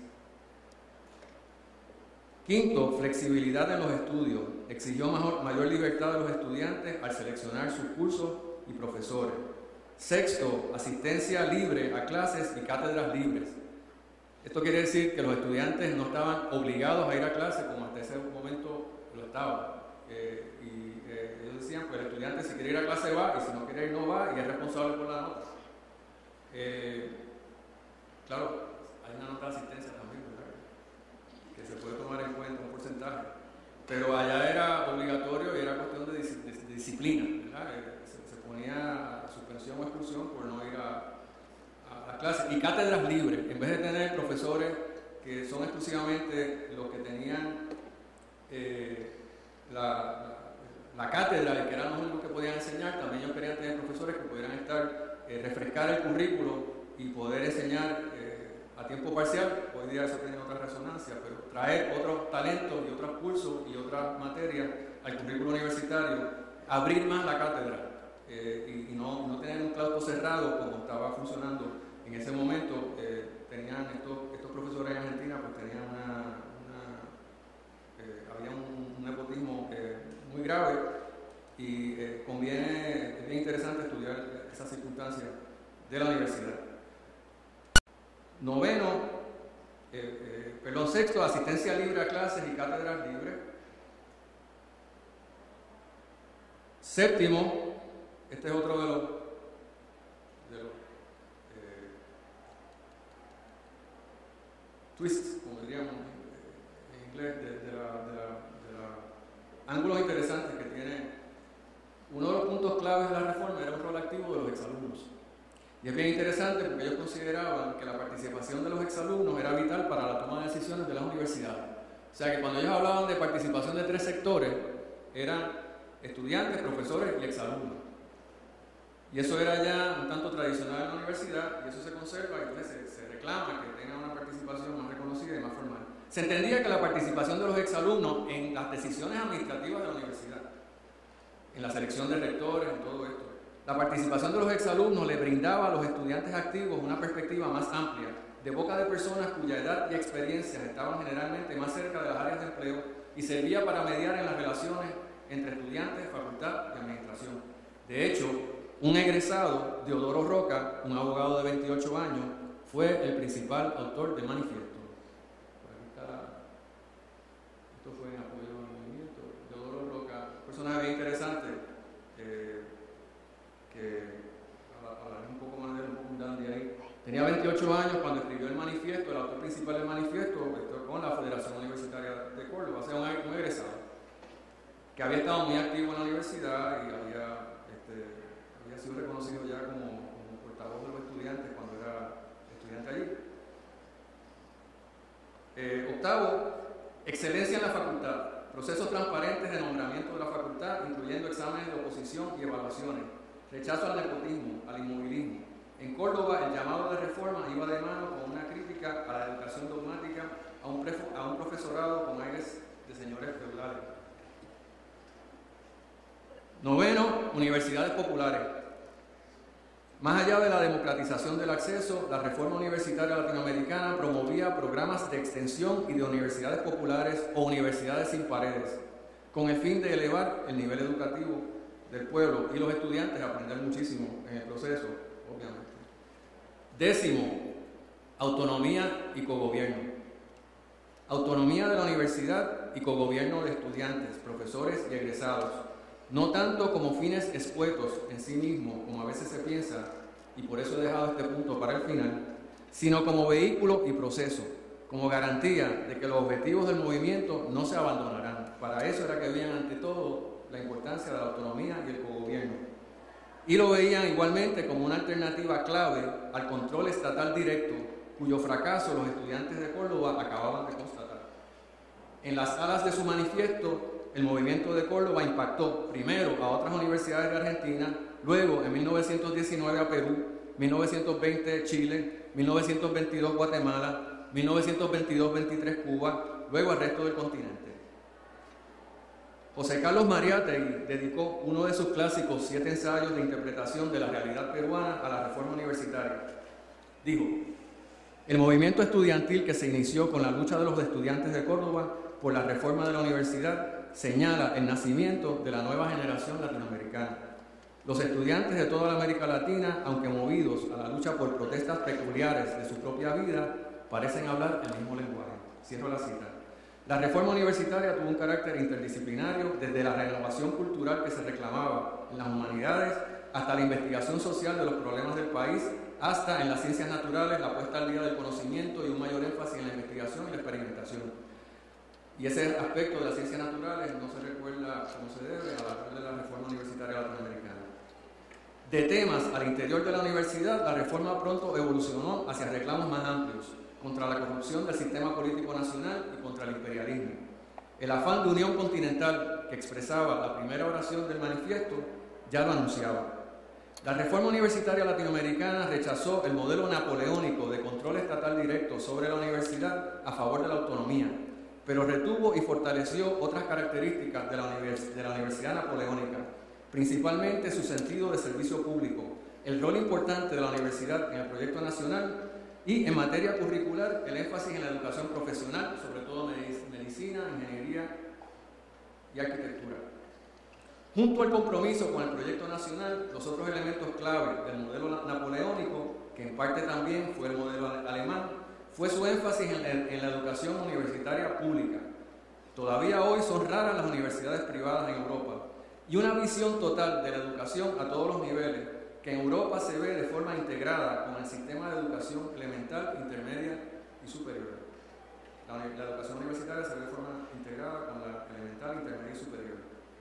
Quinto, flexibilidad en los estudios. Exigió mayor, mayor libertad de los estudiantes al seleccionar sus cursos y profesores. Sexto, asistencia libre a clases y cátedras libres. Esto quiere decir que los estudiantes no estaban obligados a ir a clase como hasta ese momento lo estaban. Eh, y eh, ellos decían, pues el estudiante si quiere ir a clase va, y si no quiere ir no va, y es responsable por la nota. Eh, claro, hay una nota de asistencia también, ¿verdad? Que se puede tomar en cuenta un porcentaje. Pero allá era obligatorio y era cuestión de, dis de, de disciplina, ¿verdad? Eh, se, se ponía suspensión o expulsión por no ir a las clases. Y cátedras libres, en vez de tener profesores que son exclusivamente los que tenían eh, la, la, la cátedra y que eran los únicos que podían enseñar, también ellos querían tener profesores que pudieran estar, eh, refrescar el currículo y poder enseñar eh, a tiempo parcial. Hoy día eso tiene otra resonancia, pero traer otros talentos y otros cursos y otras materias al currículo universitario, abrir más la cátedra. Eh, y, y no, no tener un claustro cerrado como estaba funcionando en ese momento. Eh, tenían estos, estos profesores en Argentina, pues tenían una, una eh, había un, un nepotismo eh, muy grave y eh, conviene, es bien interesante estudiar esas circunstancias de la universidad. Noveno, eh, eh, perdón, sexto, asistencia libre a clases y cátedras libres. Séptimo, este es otro de los, de los eh, twists, como diríamos en inglés, de, de, la, de, la, de la ángulos interesantes que tiene. Uno de los puntos claves de la reforma era un rol activo de los exalumnos. Y es bien interesante porque ellos consideraban que la participación de los exalumnos era vital para la toma de decisiones de las universidades. O sea que cuando ellos hablaban de participación de tres sectores, eran estudiantes, profesores y exalumnos. Y eso era ya un tanto tradicional en la universidad, y eso se conserva, y entonces se, se reclama que tenga una participación más reconocida y más formal. Se entendía que la participación de los exalumnos en las decisiones administrativas de la universidad, en la selección de rectores, en todo esto, la participación de los exalumnos le brindaba a los estudiantes activos una perspectiva más amplia, de boca de personas cuya edad y experiencias estaban generalmente más cerca de las áreas de empleo, y servía para mediar en las relaciones entre estudiantes, facultad y administración. De hecho, un egresado, Deodoro Roca, un abogado de veintiocho años, fue el principal autor del manifiesto. Por aquí está, esto fue en apoyo al movimiento. Deodoro Roca, un personaje bien interesante, eh, que hablaré un poco más de él, un poco un dandy ahí. Tenía veintiocho años cuando escribió el manifiesto, el autor principal del manifiesto, con la Federación Universitaria de Córdoba, o sea, un, un egresado, que había estado muy activo en la universidad y había había sido reconocido ya como, como portavoz de los estudiantes cuando era estudiante allí. Eh, octavo, excelencia en la facultad. Procesos transparentes de nombramiento de la facultad, incluyendo exámenes de oposición y evaluaciones. Rechazo al nepotismo, al inmovilismo. En Córdoba, el llamado de reforma iba de mano con una crítica a la educación dogmática, a un, a un profesorado con aires de señores feudales. Noveno, universidades populares. Más allá de la democratización del acceso, la reforma universitaria latinoamericana promovía programas de extensión y de universidades populares o universidades sin paredes, con el fin de elevar el nivel educativo del pueblo y los estudiantes a aprender muchísimo en el proceso, obviamente. Décimo, autonomía y cogobierno. autonomía de la universidad y cogobierno de estudiantes, profesores y egresados, no tanto como fines escuetos en sí mismos, como a veces se piensa, y por eso he dejado este punto para el final, sino como vehículo y proceso, como garantía de que los objetivos del movimiento no se abandonarán. Para eso era que veían ante todo la importancia de la autonomía y el cogobierno. Y lo veían igualmente como una alternativa clave al control estatal directo, cuyo fracaso los estudiantes de Córdoba acababan de constatar. En las alas de su manifiesto, el movimiento de Córdoba impactó primero a otras universidades de Argentina, luego en mil novecientos diecinueve a Perú, mil novecientos veinte Chile, mil novecientos veintidós Guatemala, mil novecientos veintidós veintitrés Cuba, luego al resto del continente. José Carlos Mariátegui dedicó uno de sus clásicos siete ensayos de interpretación de la realidad peruana a la reforma universitaria. Dijo: el movimiento estudiantil que se inició con la lucha de los estudiantes de Córdoba por la reforma de la universidad señala el nacimiento de la nueva generación latinoamericana. Los estudiantes de toda la América Latina, aunque movidos a la lucha por protestas peculiares de su propia vida, parecen hablar el mismo lenguaje. Cierro la cita. La reforma universitaria tuvo un carácter interdisciplinario desde la renovación cultural que se reclamaba en las humanidades hasta la investigación social de los problemas del país, hasta en las ciencias naturales la puesta al día del conocimiento y un mayor énfasis en la investigación y la experimentación. Y ese aspecto de las ciencias naturales no se recuerda como se debe a la de la reforma universitaria latinoamericana. De temas al interior de la universidad, la reforma pronto evolucionó hacia reclamos más amplios, contra la corrupción del sistema político nacional y contra el imperialismo. El afán de unión continental que expresaba la primera oración del manifiesto ya lo anunciaba. La reforma universitaria latinoamericana rechazó el modelo napoleónico de control estatal directo sobre la universidad a favor de la autonomía, pero retuvo y fortaleció otras características de la, univers- de la universidad napoleónica, principalmente su sentido de servicio público, el rol importante de la universidad en el proyecto nacional y, en materia curricular, el énfasis en la educación profesional, sobre todo medicina, ingeniería y arquitectura. Junto al compromiso con el proyecto nacional, los otros elementos clave del modelo napoleónico, que en parte también fue el modelo alemán, fue su énfasis en, en, en la educación universitaria pública. Todavía hoy son raras las universidades privadas en Europa, y una visión total de la educación a todos los niveles, que en Europa se ve de forma integrada con el sistema de educación elemental, intermedia y superior. La, la educación universitaria se ve de forma integrada con la elemental, intermedia y superior.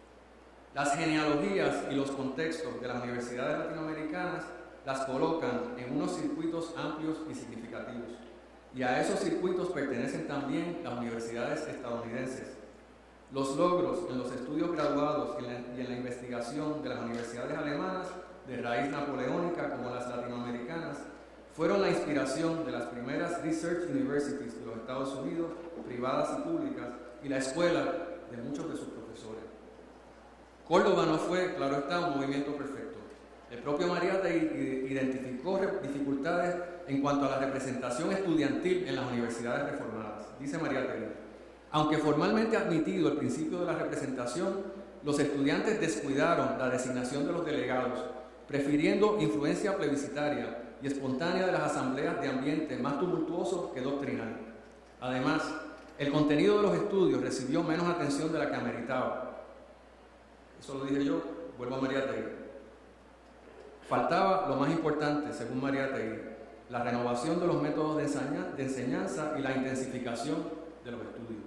Las genealogías y los contextos de las universidades latinoamericanas las colocan en unos circuitos amplios y significativos. Y a esos circuitos pertenecen también las universidades estadounidenses. Los logros en los estudios graduados y en la, y en la investigación de las universidades alemanas de raíz napoleónica como las latinoamericanas fueron la inspiración de las primeras Research Universities de los Estados Unidos, privadas y públicas, y la escuela de muchos de sus profesores. Córdoba no fue, claro está, un movimiento perfecto. El propio Mariátegui identificó dificultades en cuanto a la representación estudiantil en las universidades reformadas. Dice Mariátegui: aunque formalmente admitido el principio de la representación, los estudiantes descuidaron la designación de los delegados, prefiriendo influencia plebiscitaria y espontánea de las asambleas de ambiente más tumultuoso que doctrinal. Además, el contenido de los estudios recibió menos atención de la que ameritaba. Eso lo dije yo, vuelvo a Mariátegui. Faltaba lo más importante, según Mariátegui, la renovación de los métodos de, enseña, de enseñanza y la intensificación de los estudios.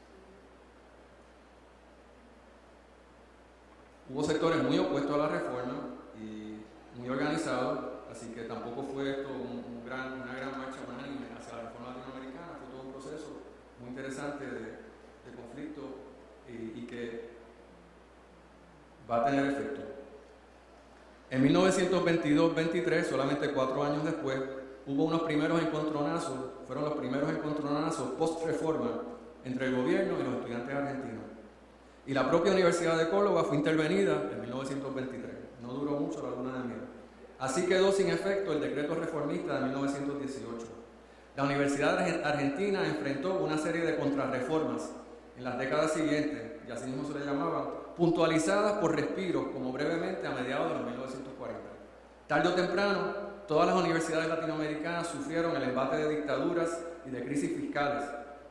Hubo sectores muy opuestos a la reforma y muy organizados, así que tampoco fue esto un, un gran, una gran marcha unánime hacia la reforma latinoamericana. Fue todo un proceso muy interesante de, de conflicto y, y que va a tener efecto. En mil novecientos veintidós veintitrés, solamente cuatro años después, hubo unos primeros encontronazos, fueron los primeros encontronazos post-reforma entre el gobierno y los estudiantes argentinos. Y la propia Universidad de Córdoba fue intervenida en mil novecientos veintitrés. No duró mucho la luna de miel. Así quedó sin efecto el decreto reformista de mil novecientos dieciocho. La Universidad Argentina enfrentó una serie de contrarreformas en las décadas siguientes, y así mismo se le llamaban, puntualizadas por respiros, como brevemente a mediados de los mil novecientos cuarenta. Tarde o temprano, todas las universidades latinoamericanas sufrieron el embate de dictaduras y de crisis fiscales,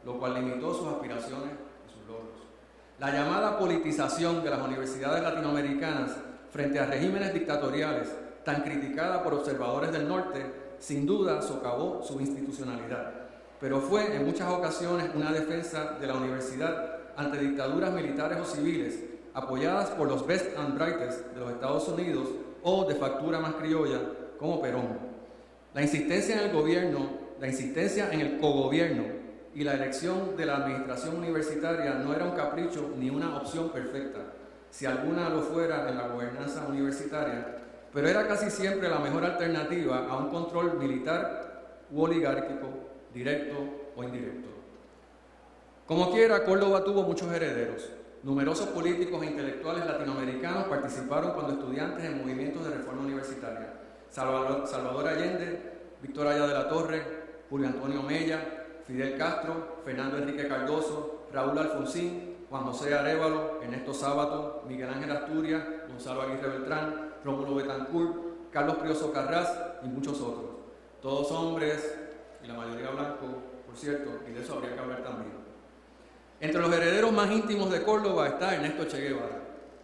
lo cual limitó sus aspiraciones y sus logros. La llamada politización de las universidades latinoamericanas frente a regímenes dictatoriales, tan criticada por observadores del norte, sin duda socavó su institucionalidad, pero fue en muchas ocasiones una defensa de la universidad ante dictaduras militares o civiles, apoyadas por los best and brightest de los Estados Unidos o de factura más criolla, como Perón. La insistencia en el gobierno, la insistencia en el cogobierno y la elección de la administración universitaria no era un capricho ni una opción perfecta, si alguna lo fuera en la gobernanza universitaria, pero era casi siempre la mejor alternativa a un control militar u oligárquico, directo o indirecto. Como quiera, Córdoba tuvo muchos herederos. Numerosos políticos e intelectuales latinoamericanos participaron cuando estudiantes en movimientos de reforma universitaria. Salvador, Salvador Allende, Víctor Aya de la Torre, Julio Antonio Mella, Fidel Castro, Fernando Enrique Cardoso, Raúl Alfonsín, Juan José Arévalo, Ernesto Sábato, Miguel Ángel Asturias, Gonzalo Aguirre Beltrán, Rómulo Betancourt, Carlos Prioso Carrás y muchos otros. Todos hombres, y la mayoría blancos, por cierto, y de eso habría que hablar también. Entre los herederos más íntimos de Córdoba está Ernesto Che Guevara.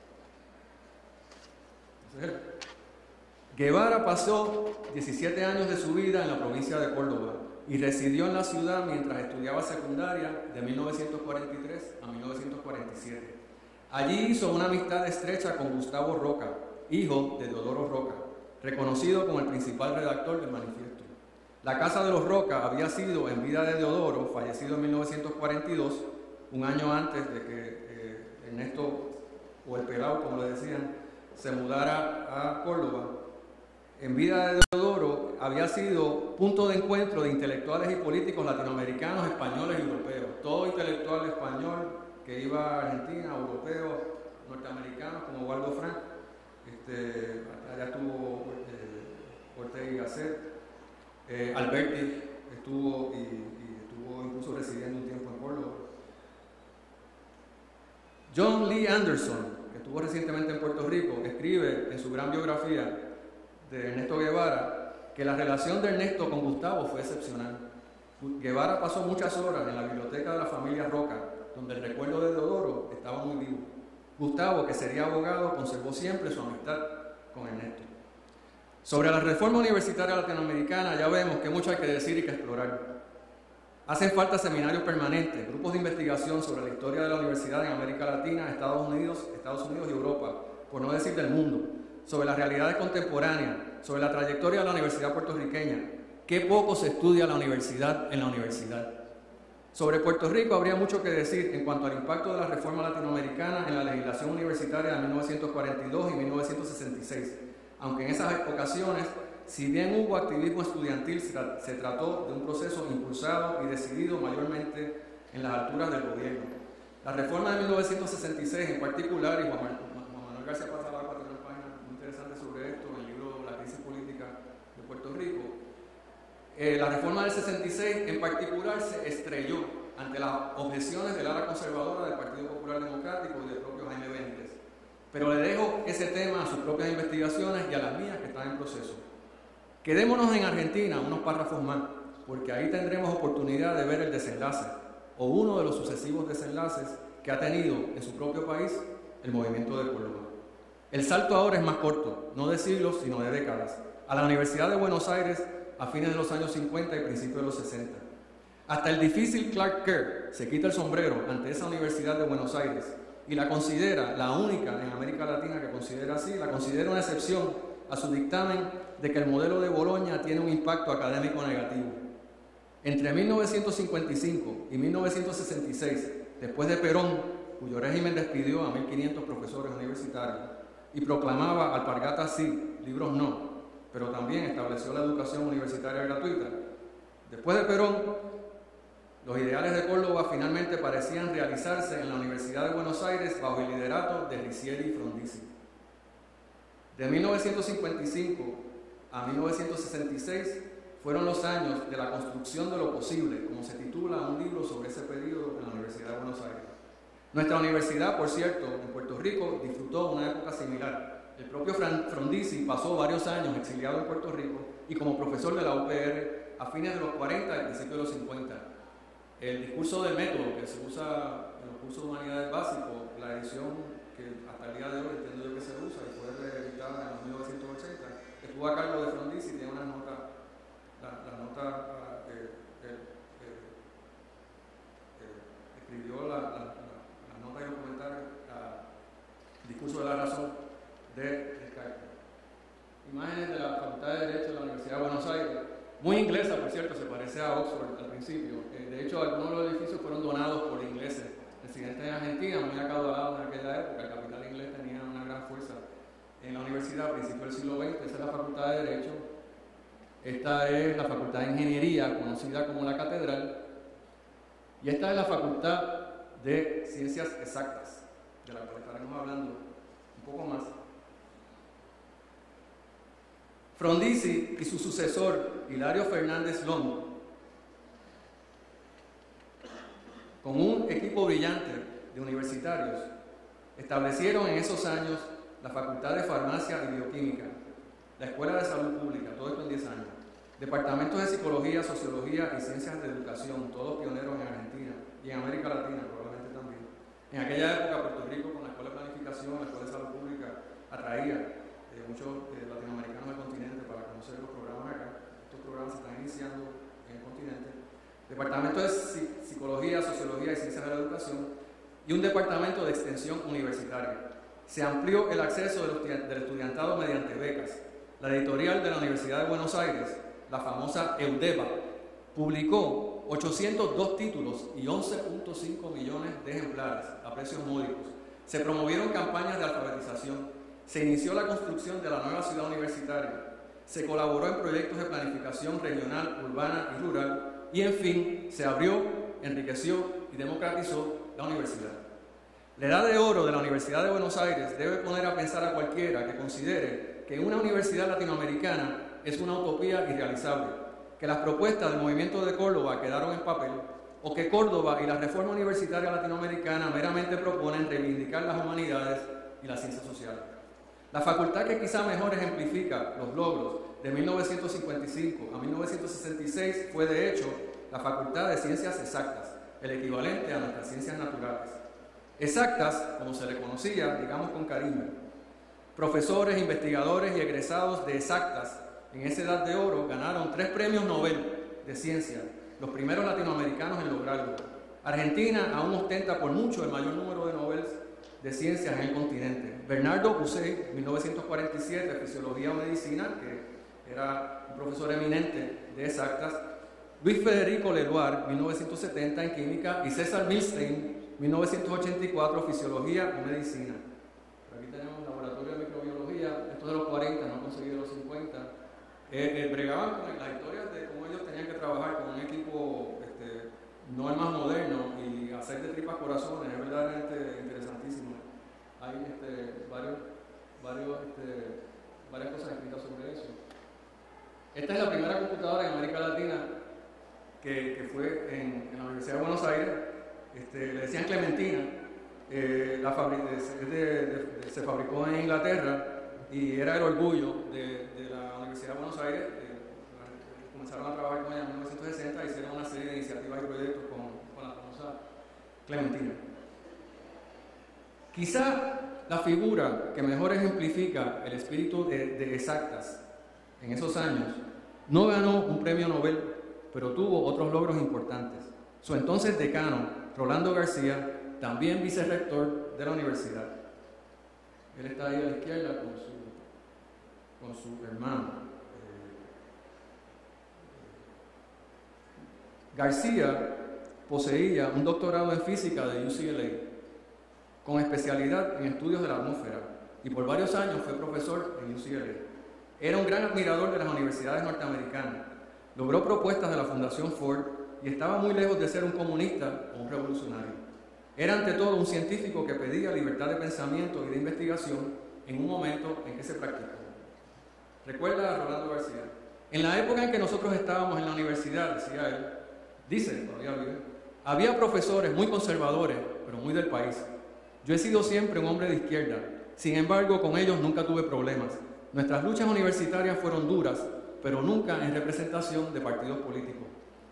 Guevara pasó diecisiete años de su vida en la provincia de Córdoba y residió en la ciudad mientras estudiaba secundaria de mil novecientos cuarenta y tres a mil novecientos cuarenta y siete. Allí hizo una amistad estrecha con Gustavo Roca, hijo de Deodoro Roca, reconocido como el principal redactor del manifiesto. La casa de los Roca había sido en vida de Deodoro, fallecido en mil novecientos cuarenta y dos, un año antes de que eh, Ernesto, o el Pelao, como le decían, se mudara a Córdoba. En vida de Deodoro había sido punto de encuentro de intelectuales y políticos latinoamericanos, españoles y europeos. Todo intelectual español que iba a Argentina, europeos, norteamericanos, como Waldo Frank, este, allá estuvo eh, Ortega y Gasset, eh, Alberti estuvo y, y estuvo incluso residiendo un tiempo en Córdoba. John Lee Anderson, que estuvo recientemente en Puerto Rico, escribe en su gran biografía de Ernesto Guevara que la relación de Ernesto con Gustavo fue excepcional. Guevara pasó muchas horas en la biblioteca de la familia Roca, donde el recuerdo de Deodoro estaba muy vivo. Gustavo, que sería abogado, conservó siempre su amistad con Ernesto. Sobre la reforma universitaria latinoamericana ya vemos que mucho hay que decir y que explorar. Hacen falta seminarios permanentes, grupos de investigación sobre la historia de la universidad en América Latina, Estados Unidos, Estados Unidos y Europa, por no decir del mundo, sobre las realidades contemporáneas, sobre la trayectoria de la universidad puertorriqueña. Qué poco se estudia la universidad en la universidad. Sobre Puerto Rico habría mucho que decir en cuanto al impacto de la reforma latinoamericana en la legislación universitaria de mil novecientos cuarenta y dos y mil novecientos sesenta y seis, aunque en esas ocasiones, si bien hubo activismo estudiantil, se trató de un proceso impulsado y decidido mayormente en las alturas del gobierno. La reforma de mil novecientos sesenta y seis en particular, y Juan Manuel García Patalagua tiene una página muy interesante sobre esto en el libro La crisis política de Puerto Rico, eh, la reforma del sesenta y seis en particular se estrelló ante las objeciones del ala conservadora del Partido Popular Democrático y del propio Jaime Benítez. Pero le dejo ese tema a sus propias investigaciones y a las mías que están en proceso. Quedémonos en Argentina unos párrafos más, porque ahí tendremos oportunidad de ver el desenlace, o uno de los sucesivos desenlaces que ha tenido en su propio país el movimiento de Córdoba. El salto ahora es más corto, no de siglos, sino de décadas, a la Universidad de Buenos Aires a fines de los años cincuenta y principios de los sesenta. Hasta el difícil Clark Kerr se quita el sombrero ante esa Universidad de Buenos Aires y la considera la única en América Latina que considera así, la considera una excepción a su dictamen de que el modelo de Boloña tiene un impacto académico negativo. Entre mil novecientos cincuenta y cinco y mil novecientos sesenta y seis, después de Perón, cuyo régimen despidió a mil quinientos profesores universitarios y proclamaba alpargatas sí, libros no, pero también estableció la educación universitaria gratuita, después de Perón, los ideales de Córdoba finalmente parecían realizarse en la Universidad de Buenos Aires bajo el liderato de Riccieri y Frondizi. De mil novecientos cincuenta y cinco a mil novecientos sesenta y seis fueron los años de la construcción de lo posible, como se titula un libro sobre ese periodo en la Universidad de Buenos Aires. Nuestra universidad, por cierto, en Puerto Rico, disfrutó una época similar. El propio Frondizi pasó varios años exiliado en Puerto Rico y como profesor de la U P R a fines de los cuarenta y principios de los cincuenta. El discurso de método que se usa en los cursos de humanidades básicos, la edición que hasta el día de hoy entiendo yo que se usa y fue reeditada en mil novecientos ochenta, estuvo a cargo de Frondizi y tiene unas notas, las la notas uh, que, que, que, que escribió la, la, la, las notas y los comentarios al uh, discurso de la razón de Descartes. Imágenes de la Facultad de Derecho de la Universidad de Buenos Aires, muy inglesa, por cierto, se parece a Oxford al principio. Eh, de hecho, algunos de los edificios fueron donados por ingleses, residentes de Argentina, muy acaudalados en aquella época. El capital inglés tenía una gran fuerza en la universidad a principios del siglo veinte. Esa es la Facultad de Derecho. Esta es la Facultad de Ingeniería, conocida como la Catedral. Y esta es la Facultad de Ciencias Exactas, de la cual estaremos hablando un poco más. Frondizi y su sucesor, Hilario Fernández Long, con un equipo brillante de universitarios, establecieron en esos años la Facultad de Farmacia y Bioquímica, la Escuela de Salud Pública, todo esto en diez años, departamentos de Psicología, Sociología y Ciencias de Educación, todos pioneros en Argentina y en América Latina probablemente también. En aquella época Puerto Rico, con la Escuela de Planificación, la Escuela de Salud Pública, atraía eh, muchos eh, latinoamericanos al continente para conocer los programas acá. Estos programas se están iniciando en el continente. Departamento de Psicología, Sociología y Ciencias de la Educación y un departamento de extensión universitaria. Se amplió el acceso del estudiantado mediante becas. La editorial de la Universidad de Buenos Aires, la famosa Eudeba, publicó ochocientos dos títulos y once punto cinco millones de ejemplares a precios módicos. Se promovieron campañas de alfabetización. Se inició la construcción de la nueva ciudad universitaria. Se colaboró en proyectos de planificación regional, urbana y rural. Y, en fin, se abrió, enriqueció y democratizó la universidad. La edad de oro de la Universidad de Buenos Aires debe poner a pensar a cualquiera que considere que una universidad latinoamericana es una utopía irrealizable, que las propuestas del movimiento de Córdoba quedaron en papel, o que Córdoba y la reforma universitaria latinoamericana meramente proponen reivindicar las humanidades y las ciencias sociales. La facultad que quizá mejor ejemplifica los logros de mil novecientos cincuenta y cinco a mil novecientos sesenta y seis fue, de hecho, la Facultad de Ciencias Exactas, el equivalente a nuestras ciencias naturales. Exactas, como se le conocía, digamos con cariño. Profesores, investigadores y egresados de Exactas en esa edad de oro ganaron tres premios Nobel de ciencia, los primeros latinoamericanos en lograrlo. Argentina aún ostenta por mucho el mayor número de Nobel de ciencias en el continente. Bernardo Bucay, mil novecientos cuarenta y siete, Fisiología o Medicina, que era un profesor eminente de Exactas. Luis Federico Leloir, mil novecientos setenta, en Química, y César Milstein, mil novecientos ochenta y cuatro, Fisiología o Medicina. Por aquí tenemos un laboratorio de microbiología, esto de los cuarenta, no he conseguido los cincuenta. Eh, eh, bregaban con las historias de cómo ellos tenían que trabajar con un equipo este, no el más moderno y hacer de tripas corazones, es verdaderamente interesantísimo. Hay este, varios, varios, este, varias cosas escritas sobre eso. Esta es la primera computadora en América Latina que, que fue en, en la Universidad de Buenos Aires. Este, le decían Clementina. Eh, la fabri- de, de, de, de, se fabricó en Inglaterra y era el orgullo de, de la Universidad de Buenos Aires. Eh, comenzaron a trabajar con ella en mil novecientos sesenta y hicieron una serie de iniciativas y proyectos con, con la famosa Clementina. Quizá la figura que mejor ejemplifica el espíritu de, de Exactas en esos años no ganó un premio Nobel, pero tuvo otros logros importantes. Su entonces decano, Rolando García, también vicerrector de la universidad. Él está ahí a la izquierda con su, con su hermano. García poseía un doctorado en física de U C L A, con especialidad en estudios de la atmósfera, y por varios años fue profesor en U C L A. Era un gran admirador de las universidades norteamericanas. Logró propuestas de la Fundación Ford y estaba muy lejos de ser un comunista o un revolucionario. Era ante todo un científico que pedía libertad de pensamiento y de investigación en un momento en que se practicó. Recuerda a Rolando García. En la época en que nosotros estábamos en la universidad, decía él, dice, todavía vive, había profesores muy conservadores, pero muy del país. Yo he sido siempre un hombre de izquierda. Sin embargo, con ellos nunca tuve problemas. Nuestras luchas universitarias fueron duras, pero nunca en representación de partidos políticos.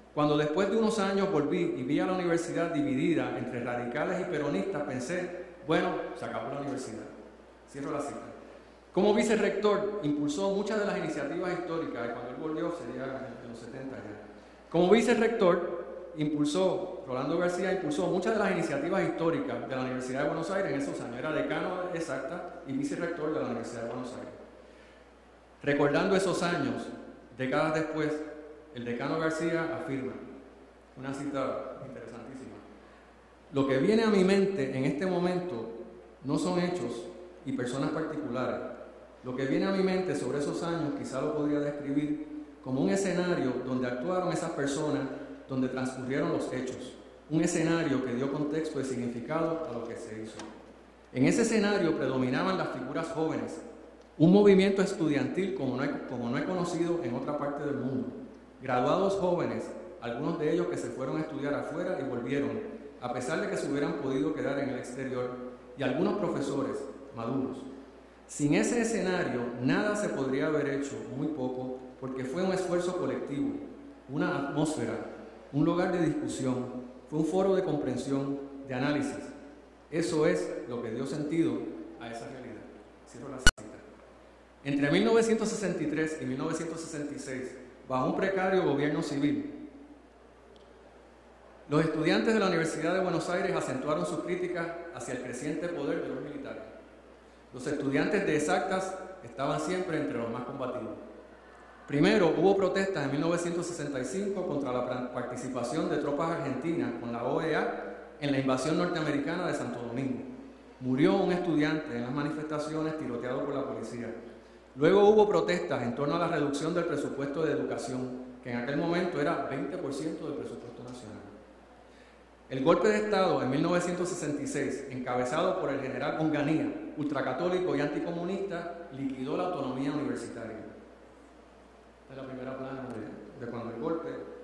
Cuando después de unos años volví y vi a la universidad dividida entre radicales y peronistas, pensé, bueno, se acabó la universidad. Cierro la cita. Como vicerrector, impulsó muchas de las iniciativas históricas, y cuando él volvió sería en los setenta ya. Como vicerrector, impulsó, Rolando García impulsó muchas de las iniciativas históricas de la Universidad de Buenos Aires en esos años. Era decano de Exacta y vicerrector de la Universidad de Buenos Aires. Recordando esos años, décadas después, el decano García afirma, una cita interesantísima: lo que viene a mi mente en este momento no son hechos y personas particulares. Lo que viene a mi mente sobre esos años quizá lo podría describir como un escenario donde actuaron esas personas, donde transcurrieron los hechos. Un escenario que dio contexto y significado a lo que se hizo. En ese escenario predominaban las figuras jóvenes, un movimiento estudiantil como no he, como no he conocido en otra parte del mundo. Graduados jóvenes, algunos de ellos que se fueron a estudiar afuera y volvieron, a pesar de que se hubieran podido quedar en el exterior, y algunos profesores maduros. Sin ese escenario, nada se podría haber hecho, muy poco, porque fue un esfuerzo colectivo, una atmósfera, un lugar de discusión, fue un foro de comprensión, de análisis. Eso es lo que dio sentido a esa realidad. Cierro la cita. Entre mil novecientos sesenta y tres y mil novecientos sesenta y seis, bajo un precario gobierno civil, los estudiantes de la Universidad de Buenos Aires acentuaron sus críticas hacia el creciente poder de los militares. Los estudiantes de Exactas estaban siempre entre los más combativos. Primero, hubo protestas en mil novecientos sesenta y cinco contra la participación de tropas argentinas con la O E A en la invasión norteamericana de Santo Domingo. Murió un estudiante en las manifestaciones tiroteado por la policía. Luego hubo protestas en torno a la reducción del presupuesto de educación, que en aquel momento era veinte por ciento del presupuesto nacional. El golpe de Estado en mil novecientos sesenta y seis, encabezado por el general Onganía, ultracatólico y anticomunista, liquidó la autonomía universitaria. Esta es la primera plana de, de cuando el golpe,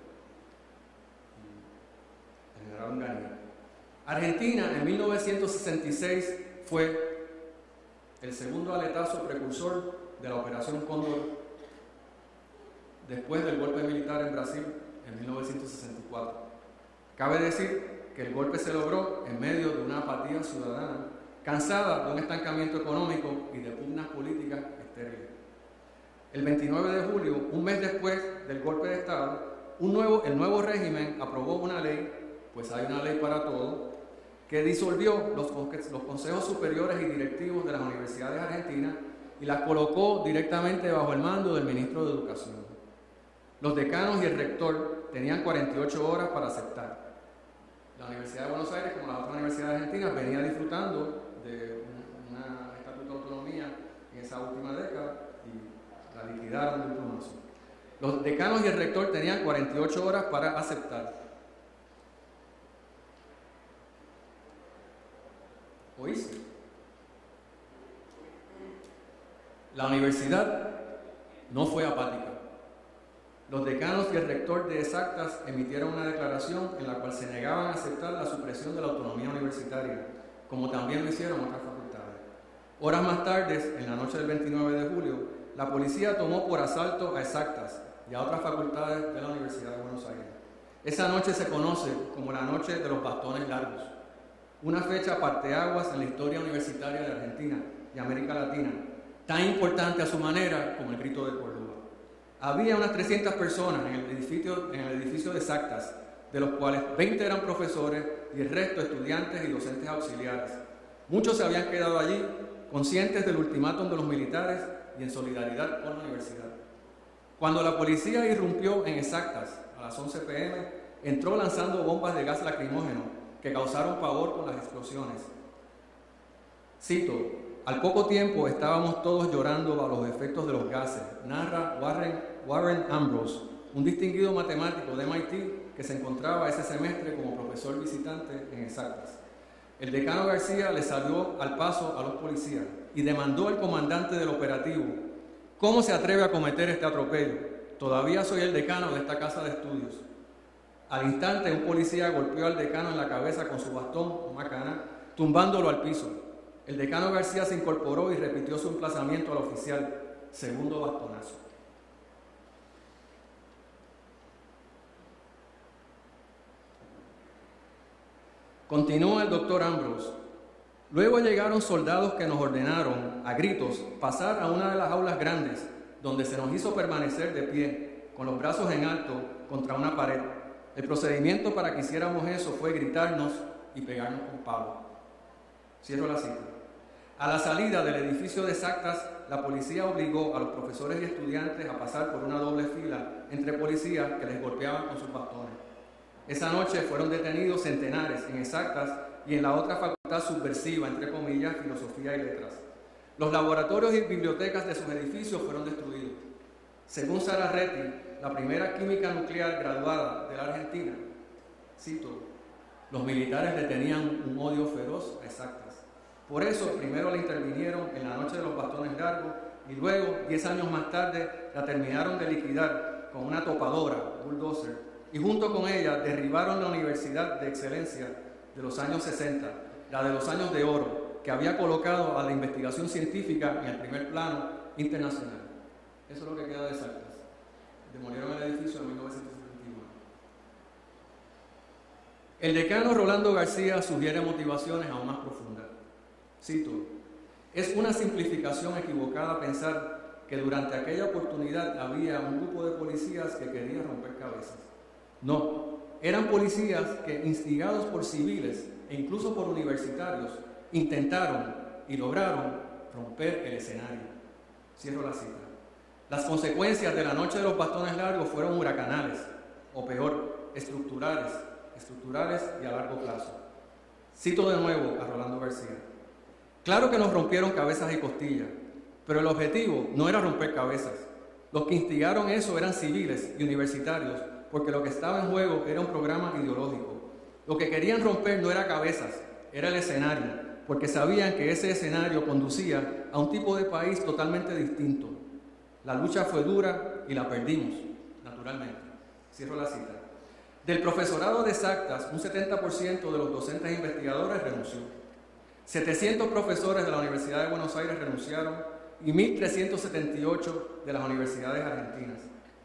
el general Onganía. Argentina en mil novecientos sesenta y seis fue el segundo aletazo precursor de la Operación Cóndor después del golpe militar en Brasil en mil novecientos sesenta y cuatro. Cabe decir que el golpe se logró en medio de una apatía ciudadana, cansada de un estancamiento económico y de pugnas políticas estériles. El veintinueve de julio, un mes después del golpe de Estado, un nuevo, el nuevo régimen aprobó una ley, pues hay una ley para todo, que disolvió los, los consejos superiores y directivos de las universidades argentinas y las colocó directamente bajo el mando del ministro de Educación. Los decanos y el rector tenían cuarenta y ocho horas para aceptar. La Universidad de Buenos Aires, como las otras universidades argentinas, venía disfrutando de un estatuto de autonomía en esa última década y la liquidaron de un plumazo. Los decanos y el rector tenían cuarenta y ocho horas para aceptar. ¿Oíste? La universidad no fue apática. Los decanos y el rector de Exactas emitieron una declaración en la cual se negaban a aceptar la supresión de la autonomía universitaria, como también lo hicieron otras facultades. Horas más tarde, en la noche del veintinueve de julio, la policía tomó por asalto a Exactas y a otras facultades de la Universidad de Buenos Aires. Esa noche se conoce como la Noche de los Bastones Largos, una fecha parteaguas en la historia universitaria de Argentina y América Latina, tan importante a su manera como el Grito de Córdoba. Había unas trescientas personas en el edificio, en el edificio de Exactas, de los cuales veinte eran profesores y el resto estudiantes y docentes auxiliares. Muchos se habían quedado allí, conscientes del ultimátum de los militares y en solidaridad con la universidad. Cuando la policía irrumpió en Exactas a las once pe eme, entró lanzando bombas de gas lacrimógeno que causaron pavor con las explosiones. Cito: al poco tiempo estábamos todos llorando bajo los efectos de los gases, narra Warren, Warren Ambrose, un distinguido matemático de eme i te que se encontraba ese semestre como profesor visitante en Exactas. El decano García le salió al paso a los policías y demandó al comandante del operativo: ¿cómo se atreve a cometer este atropello? Todavía soy el decano de esta casa de estudios. Al instante, un policía golpeó al decano en la cabeza con su bastón o macana, tumbándolo al piso. El decano García se incorporó y repitió su emplazamiento al oficial: segundo bastonazo. Continúa el doctor Ambrose. Luego llegaron soldados que nos ordenaron, a gritos, pasar a una de las aulas grandes, donde se nos hizo permanecer de pie, con los brazos en alto, contra una pared. El procedimiento para que hiciéramos eso fue gritarnos y pegarnos con palos. Cierro la cita. A la salida del edificio de Exactas, la policía obligó a los profesores y estudiantes a pasar por una doble fila entre policías que les golpeaban con sus bastones. Esa noche fueron detenidos centenares en Exactas y en la otra facultad subversiva, entre comillas, filosofía y letras. Los laboratorios y bibliotecas de sus edificios fueron destruidos. Según Sara Reti, la primera química nuclear graduada de la Argentina, cito, los militares le tenían un odio feroz a Exactas. Por eso, primero la intervinieron en la noche de los bastones largos y luego, diez años más tarde, la terminaron de liquidar con una topadora, bulldozer, y junto con ella derribaron la Universidad de Excelencia de los años sesenta, la de los años de oro, que había colocado a la investigación científica en el primer plano internacional. Eso es lo que queda de Exactas. Demolieron el edificio en mil novecientos setenta y uno. El decano Rolando García sugiere motivaciones aún más profundas. Cito, es una simplificación equivocada pensar que durante aquella oportunidad había un grupo de policías que querían romper cabezas. No, eran policías que, instigados por civiles e incluso por universitarios, intentaron y lograron romper el escenario. Cierro la cita. Las consecuencias de la noche de los bastones largos fueron huracanales, o peor, estructurales, estructurales y a largo plazo. Cito de nuevo a Rolando García. Claro que nos rompieron cabezas y costillas, pero el objetivo no era romper cabezas. Los que instigaron eso eran civiles y universitarios, porque lo que estaba en juego era un programa ideológico. Lo que querían romper no era cabezas, era el escenario, porque sabían que ese escenario conducía a un tipo de país totalmente distinto. La lucha fue dura y la perdimos, naturalmente. Cierro la cita. Del profesorado de Exactas, un setenta por ciento de los docentes e investigadores renunció. setecientos profesores de la Universidad de Buenos Aires renunciaron y mil trescientos setenta y ocho de las universidades argentinas.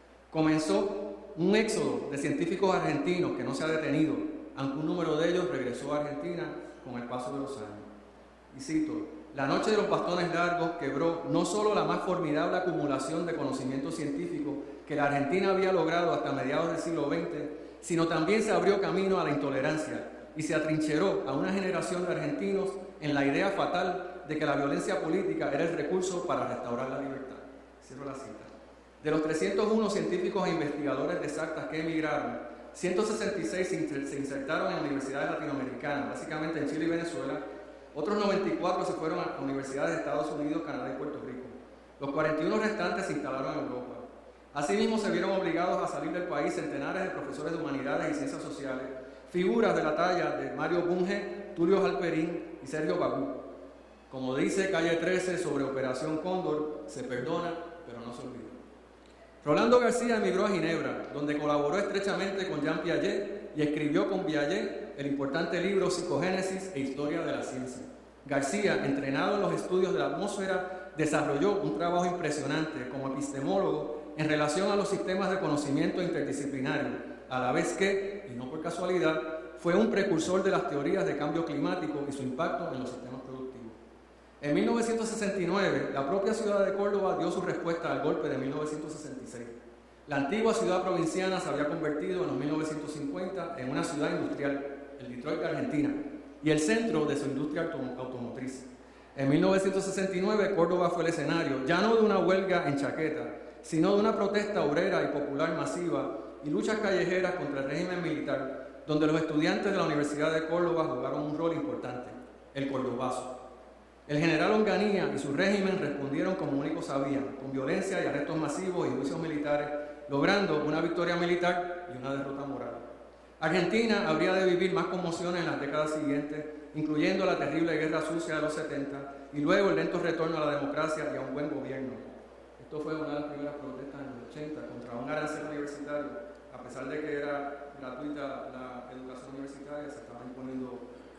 Comenzó un éxodo de científicos argentinos que no se ha detenido, aunque un número de ellos regresó a Argentina con el paso de los años. Y cito, la noche de los bastones largos quebró no solo la más formidable acumulación de conocimiento científico que la Argentina había logrado hasta mediados del siglo veinte, sino también se abrió camino a la intolerancia y se atrincheró a una generación de argentinos en la idea fatal de que la violencia política era el recurso para restaurar la libertad. Cierro la cita. De los trescientos uno científicos e investigadores de Exactas que emigraron, ciento sesenta y seis se insertaron en universidades latinoamericanas, básicamente en Chile y Venezuela. Otros noventa y cuatro se fueron a universidades de Estados Unidos, Canadá y Puerto Rico. Los cuarenta y uno restantes se instalaron en Europa. Asimismo, se vieron obligados a salir del país centenares de profesores de humanidades y ciencias sociales, figuras de la talla de Mario Bunge, Tulio Halperín y Sergio Bagú. Como dice Calle trece sobre Operación Cóndor, se perdona, pero no se olvida. Rolando García emigró a Ginebra, donde colaboró estrechamente con Jean Piaget y escribió con Piaget el importante libro Psicogénesis e Historia de la Ciencia. García, entrenado en los estudios de la atmósfera, desarrolló un trabajo impresionante como epistemólogo en relación a los sistemas de conocimiento interdisciplinario, a la vez que, y no por casualidad, fue un precursor de las teorías de cambio climático y su impacto en los sistemas productivos. En mil novecientos sesenta y nueve, la propia ciudad de Córdoba dio su respuesta al golpe de mil novecientos sesenta y seis. La antigua ciudad provinciana se había convertido en los mil novecientos cincuenta en una ciudad industrial, el Detroit de Argentina, y el centro de su industria autom- automotriz. En mil novecientos sesenta y nueve, Córdoba fue el escenario, ya no de una huelga en chaqueta, sino de una protesta obrera y popular masiva y luchas callejeras contra el régimen militar, donde los estudiantes de la Universidad de Córdoba jugaron un rol importante, el cordobazo. El general Onganía y su régimen respondieron como únicos sabían, con violencia y arrestos masivos y juicios militares, logrando una victoria militar y una derrota moral. Argentina habría de vivir más conmociones en las décadas siguientes, incluyendo la terrible guerra sucia de los setenta y luego el lento retorno a la democracia y a un buen gobierno. Esto fue una de las primeras protestas en los ochenta contra un arancel universitario. A pesar de que era gratuita la educación universitaria, se estaba imponiendo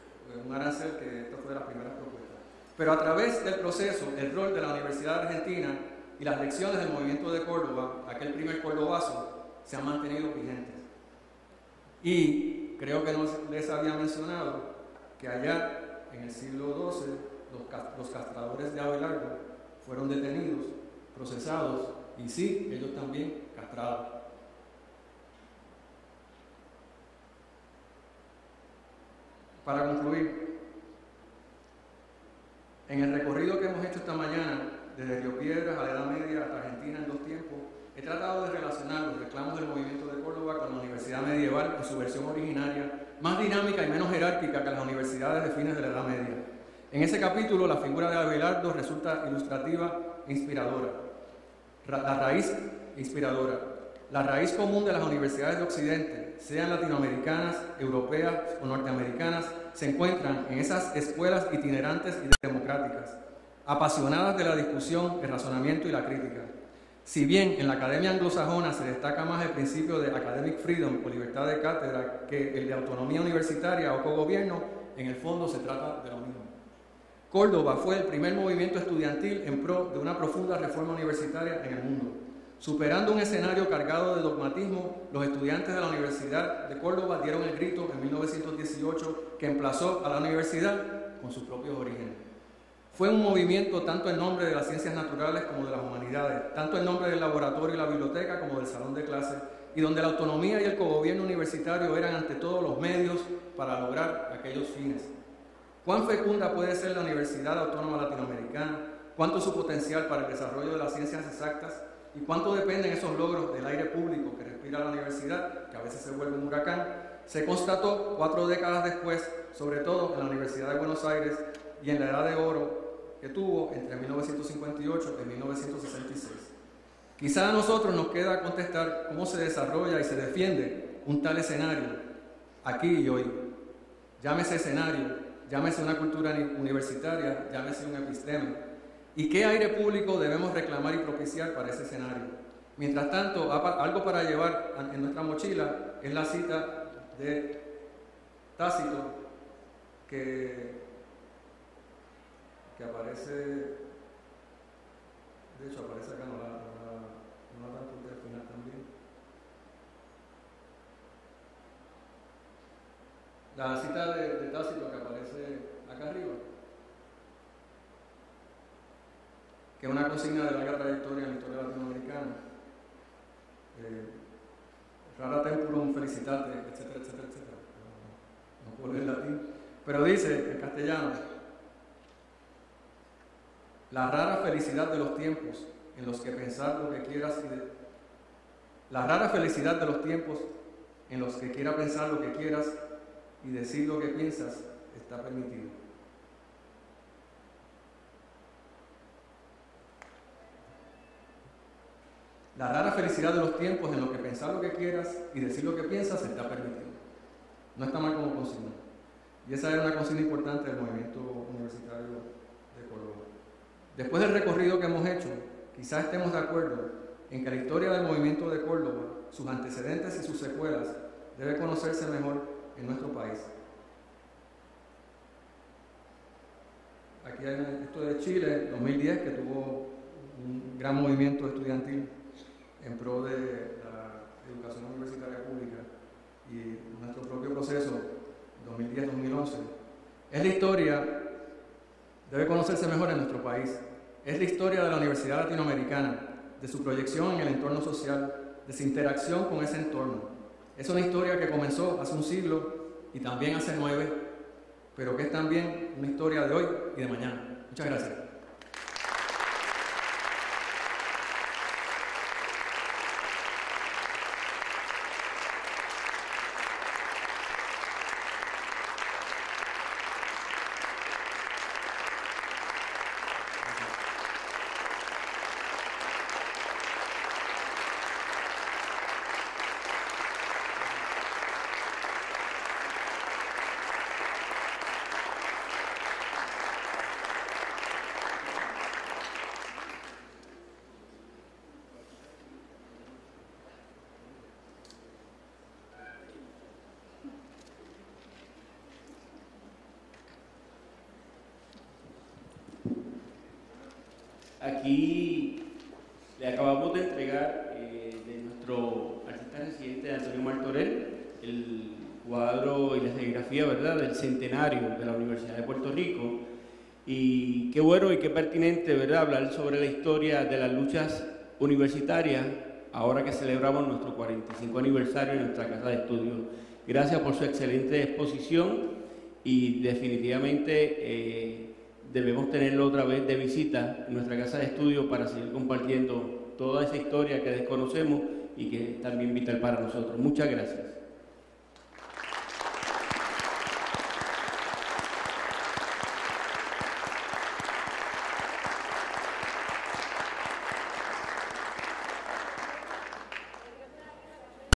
un arancel, que esto fue de las primeras propuestas. Pero a través del proceso, el rol de la Universidad Argentina y las lecciones del movimiento de Córdoba, aquel primer cordobazo, se han mantenido vigentes. Y creo que no les había mencionado que allá en el siglo doce los, los castradores de Abelardo fueron detenidos, procesados y sí, ellos también castrados. Para concluir, en el recorrido que hemos hecho esta mañana, desde Río Piedras a la Edad Media hasta Argentina en dos tiempos, he tratado de relacionar los reclamos del movimiento de Córdoba con la universidad medieval en su versión originaria, más dinámica y menos jerárquica que las universidades de fines de la Edad Media. En ese capítulo, la figura de Abelardo resulta ilustrativa e inspiradora. La raíz inspiradora. La raíz común de las universidades de Occidente, sean latinoamericanas, europeas o norteamericanas, se encuentran en esas escuelas itinerantes y democráticas, apasionadas de la discusión, el razonamiento y la crítica. Si bien en la academia anglosajona se destaca más el principio de academic freedom o libertad de cátedra que el de autonomía universitaria o cogobierno, en el fondo se trata de lo mismo. Córdoba fue el primer movimiento estudiantil en pro de una profunda reforma universitaria en el mundo. Superando un escenario cargado de dogmatismo, los estudiantes de la Universidad de Córdoba dieron el grito en mil novecientos dieciocho que emplazó a la universidad con sus propios orígenes. Fue un movimiento tanto en nombre de las ciencias naturales como de las humanidades, tanto en nombre del laboratorio y la biblioteca como del salón de clases, y donde la autonomía y el cogobierno universitario eran ante todo los medios para lograr aquellos fines. ¿Cuán fecunda puede ser la Universidad Autónoma Latinoamericana? ¿Cuánto es su potencial para el desarrollo de las ciencias exactas? ¿Y cuánto dependen esos logros del aire público que respira la universidad, que a veces se vuelve un huracán? Se constató cuatro décadas después, sobre todo en la Universidad de Buenos Aires y en la Edad de Oro que tuvo entre mil novecientos cincuenta y ocho y mil novecientos sesenta y seis. Quizá a nosotros nos queda contestar cómo se desarrolla y se defiende un tal escenario aquí y hoy. Llámese escenario, llámese una cultura universitaria, llámese un episteme. ¿Y qué aire público debemos reclamar y propiciar para ese escenario? Mientras tanto, algo para llevar en nuestra mochila es la cita de Tácito que, que aparece, de hecho aparece acá, no la, no la, no la tanto al final también. La cita de, de Tácito que aparece acá arriba, que es una consigna de larga trayectoria en la historia latinoamericana. Eh, rara temporum felicitate, etcétera, etcétera, etcétera. No, no puedo leer latín. Pero dice en castellano: la rara felicidad de los tiempos en los que pensar lo que quieras y de... La rara felicidad de los tiempos en los que quiera pensar lo que quieras y decir lo que piensas está permitido. La rara felicidad de los tiempos en los que pensar lo que quieras y decir lo que piensas está permitido. No está mal como consigna. Y esa era una consigna importante del movimiento universitario de Córdoba. Después del recorrido que hemos hecho, quizás estemos de acuerdo en que la historia del movimiento de Córdoba, sus antecedentes y sus secuelas, debe conocerse mejor en nuestro país. Aquí hay esto de Chile, dos mil diez, que tuvo un gran movimiento estudiantil en pro de la educación universitaria pública, y nuestro propio proceso, dos mil diez a dos mil once. Es la historia, debe conocerse mejor en nuestro país. Es la historia de la Universidad Latinoamericana, de su proyección en el entorno social, de su interacción con ese entorno. Es una historia que comenzó hace un siglo y también hace nueve, pero que es también una historia de hoy y de mañana. Muchas gracias. Aquí le acabamos de entregar eh, de nuestro artista residente Antonio Martorell el cuadro y la serigrafía, ¿verdad?, del centenario de la Universidad de Puerto Rico. Y qué bueno y qué pertinente, ¿verdad?, hablar sobre la historia de las luchas universitarias ahora que celebramos nuestro cuarenta y cinco aniversario en nuestra casa de estudios. Gracias por su excelente exposición y definitivamente eh, debemos tenerlo otra vez de visita en nuestra casa de estudio para seguir compartiendo toda esa historia que desconocemos y que es también vital para nosotros. Muchas gracias.